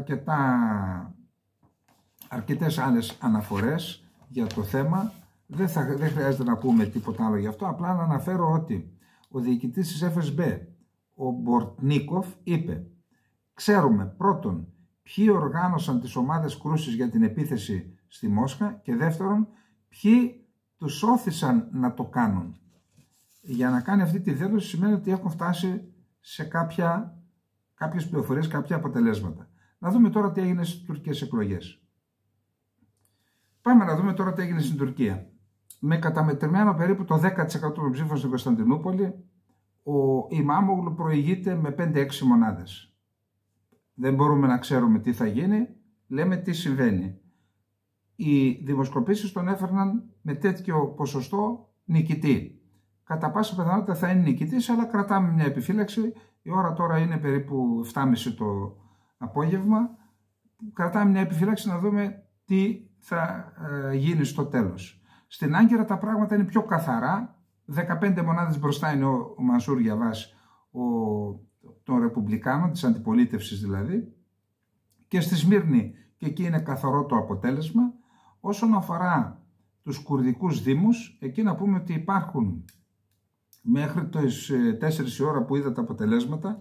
S1: αρκετές άλλες αναφορές για το θέμα. Δεν χρειάζεται να πούμε τίποτα άλλο γι' αυτό, απλά να αναφέρω ότι ο διοικητής της FSB, ο Μπορτνίκοφ, είπε: ξέρουμε πρώτον ποιοι οργάνωσαν τις ομάδες κρούσης για την επίθεση στη Μόσχα, και δεύτερον ποιοι τους όθησαν να το κάνουν. Για να κάνει αυτή τη δήλωση σημαίνει ότι έχουν φτάσει σε κάποιες πληροφορίες, κάποια αποτελέσματα. Να δούμε τώρα τι έγινε στις τουρκικές εκλογές. Πάμε να δούμε τώρα τι έγινε στην Τουρκία. Με καταμετρημένο περίπου το 10% των ψήφων στην Κωνσταντινούπολη, ο Ιμάμογλου προηγείται με 5-6 μονάδες. Δεν μπορούμε να ξέρουμε τι θα γίνει, λέμε τι συμβαίνει. Οι δημοσκοπήσεις τον έφερναν με τέτοιο ποσοστό νικητή. Κατά πάσα πιθανότητα θα είναι νικητής, αλλά κρατάμε μια επιφύλαξη. Η ώρα τώρα είναι περίπου 7.30 το απόγευμα. Κρατάμε μια επιφύλαξη να δούμε τι θα γίνει στο τέλος. Στην Άγκυρα τα πράγματα είναι πιο καθαρά. 15 μονάδες μπροστά είναι ο Μανσούρ Γιαβάς, των Ρεπουμπλικάνων, της αντιπολίτευσης δηλαδή. Και στη Σμύρνη, και εκεί είναι καθαρό το αποτέλεσμα. Όσον αφορά τους κουρδικούς δήμους, εκεί να πούμε ότι υπάρχουν μέχρι τις 4 η ώρα που είδα τα αποτελέσματα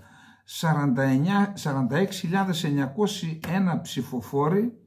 S1: 46.901 ψηφοφόροι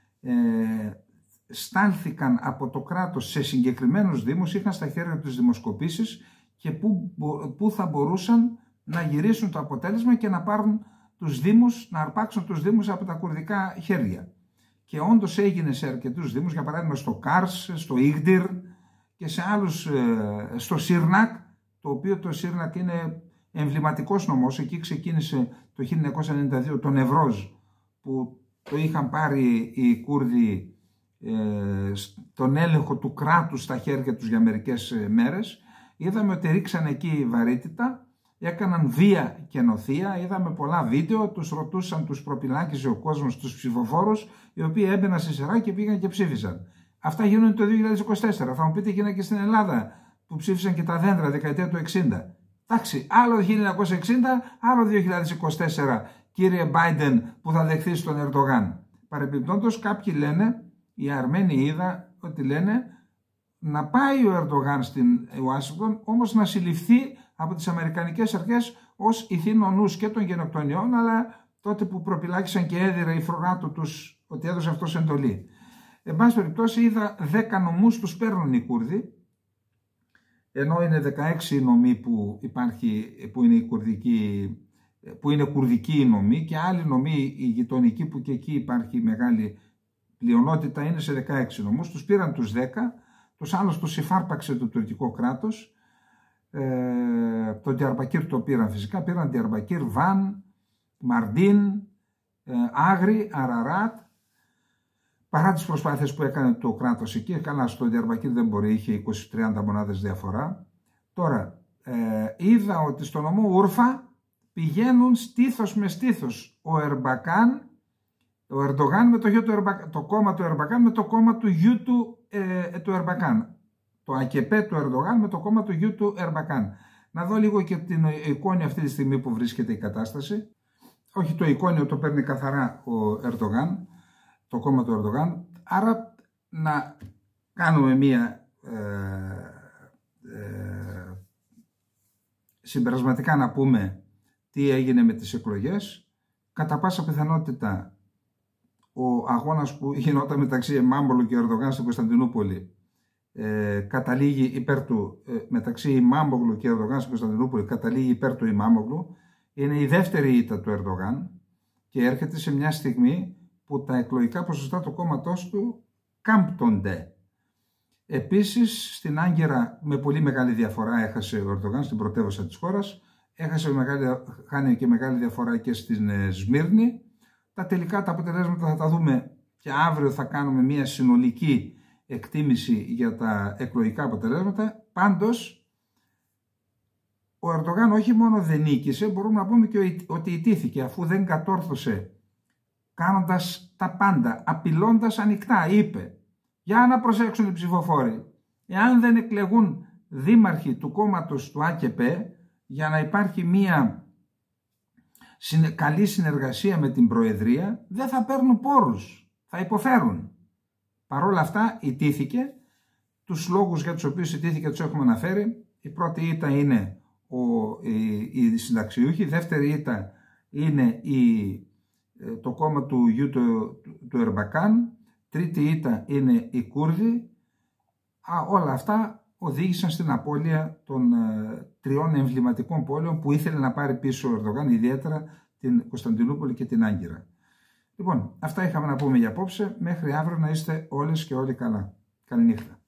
S1: στάλθηκαν από το κράτος σε συγκεκριμένους δήμους, είχαν στα χέρια τους δημοσκοπήσεις και που θα μπορούσαν να γυρίσουν το αποτέλεσμα και να πάρουν τους δήμους, να αρπάξουν τους δήμους από τα κουρδικά χέρια. Και όντως έγινε σε αρκετούς δήμους, για παράδειγμα στο Κάρς, στο Ίγντιρ και σε άλλους, στο Σίρνακ, το οποίο το Σίρνακ είναι εμβληματικός νομός. Εκεί ξεκίνησε το 1992 το Νεβρόζ, που το είχαν πάρει οι Κούρδοι τον έλεγχο του κράτους στα χέρια τους για μερικές μέρες. Είδαμε ότι ρίξαν εκεί βαρύτητα, έκαναν βία και νοθεία, είδαμε πολλά βίντεο, τους ρωτούσαν, τους προπυλάκιζε ο κόσμος, τους ψηφοφόρους, οι οποίοι έμπαιναν σε σειρά και πήγαν και ψήφισαν. Αυτά γίνονται το 2024. Θα μου πείτε, γίνανε και στην Ελλάδα που ψήφισαν και τα δέντρα δεκαετία του 60. Εντάξει, άλλο 1960, άλλο 2024, κύριε Biden, που θα δεχθεί τον Ερντογάν. Παρεμπιπτόντως, κάποιοι λένε, οι Αρμένοι είδα ότι λένε, να πάει ο Ερντογάν στην Ουάσιγκτον, όμως να συλληφθεί από τις αμερικανικές αρχές ως ηθήνο νους και των γενοκτονιών, αλλά τότε που προπυλάκησαν και έδιρε η φρουράτο τους ότι έδωσε αυτός εντολή. Εν πάση περιπτώσει, είδα 10 νομούς τους παίρνουν οι Κούρδοι, ενώ είναι 16 νομοί που είναι κουρδικοί οι νομοί, και άλλοι νομοί οι γειτονικοί που και εκεί υπάρχει μεγάλη πλειονότητα, είναι σε 16 νομούς. Τους πήραν τους 10, τους άλλους τους υφάρπαξε το τουρκικό κράτος. Το Διαρμπακύρ το πήραν φυσικά, πήραν Διαρμπακύρ, Βαν, Μαρντίν, Άγρι, Αραράτ, παρά τις προσπάθειες που έκανε το κράτος εκεί. Καλά, στο Διαρμπακύρ δεν μπορεί, είχε 20-30 μονάδες διαφορά. Τώρα, είδα ότι στο νομό Ούρφα πηγαίνουν στήθος με στήθος ο Ερντογάν με το γιο του Ερμπακάν, το κόμμα του Ερμπακάν με το κόμμα του γιου του Ερμπακάν. Το ΑΚΕΠΕ του Ερντογάν με το κόμμα του γιου του Ερμπακάν. Να δω λίγο και την εικόνα αυτή τη στιγμή που βρίσκεται η κατάσταση. Όχι, το εικόνιο το παίρνει καθαρά ο Ερντογάν, το κόμμα του Ερντογάν. Άρα να κάνουμε μία συμπερασματικά να πούμε τι έγινε με τις εκλογές. Κατά πάσα πιθανότητα ο αγώνας που γινόταν μεταξύ Εμάμολου και Ερντογάν στην Κωνσταντινούπολη καταλήγει υπέρ του, μεταξύ Ημάμογλου και Ερντογάν στην Κωνσταντινούπολη, καταλήγει υπέρ του Ημάμογλου. Είναι η δεύτερη ήττα του Ερντογάν και έρχεται σε μια στιγμή που τα εκλογικά ποσοστά του κόμματός του κάμπτονται. Επίσης, στην Άγκυρα με πολύ μεγάλη διαφορά έχασε ο Ερντογάν, στην πρωτεύουσα της χώρας. Χάνει και μεγάλη διαφορά και στην Σμύρνη. Τα τελικά τα αποτελέσματα θα τα δούμε και αύριο θα κάνουμε μια συνολική εκτίμηση για τα εκλογικά αποτελέσματα. Πάντως, ο Ερντογάν όχι μόνο δεν νίκησε, μπορούμε να πούμε και ότι ιτήθηκε, αφού δεν κατόρθωσε, κάνοντας τα πάντα, απειλώντας ανοιχτά, είπε: για να προσέξουν οι ψηφοφόροι, εάν δεν εκλεγούν δήμαρχοι του κόμματος του ΑΚΕΠΕ, για να υπάρχει μια καλή συνεργασία με την Προεδρία, δεν θα παίρνουν πόρους, θα υποφέρουν. Παρ' όλα αυτά ιτήθηκε. Τους λόγους για τους οποίους ιτήθηκε τους έχουμε αναφέρει. Η πρώτη ήττα είναι οι συνταξιούχοι, η δεύτερη ήττα είναι το κόμμα του γιου του Ερμπακάν, τρίτη ήττα είναι οι Κούρδοι. Όλα αυτά οδήγησαν στην απώλεια των τριών εμβληματικών πόλεων που ήθελε να πάρει πίσω ο Ερντογάν, ιδιαίτερα την Κωνσταντινούπολη και την Άγκυρα. Λοιπόν, αυτά είχαμε να πούμε για απόψε. Μέχρι αύριο να είστε όλες και όλοι καλά. Καληνύχτα.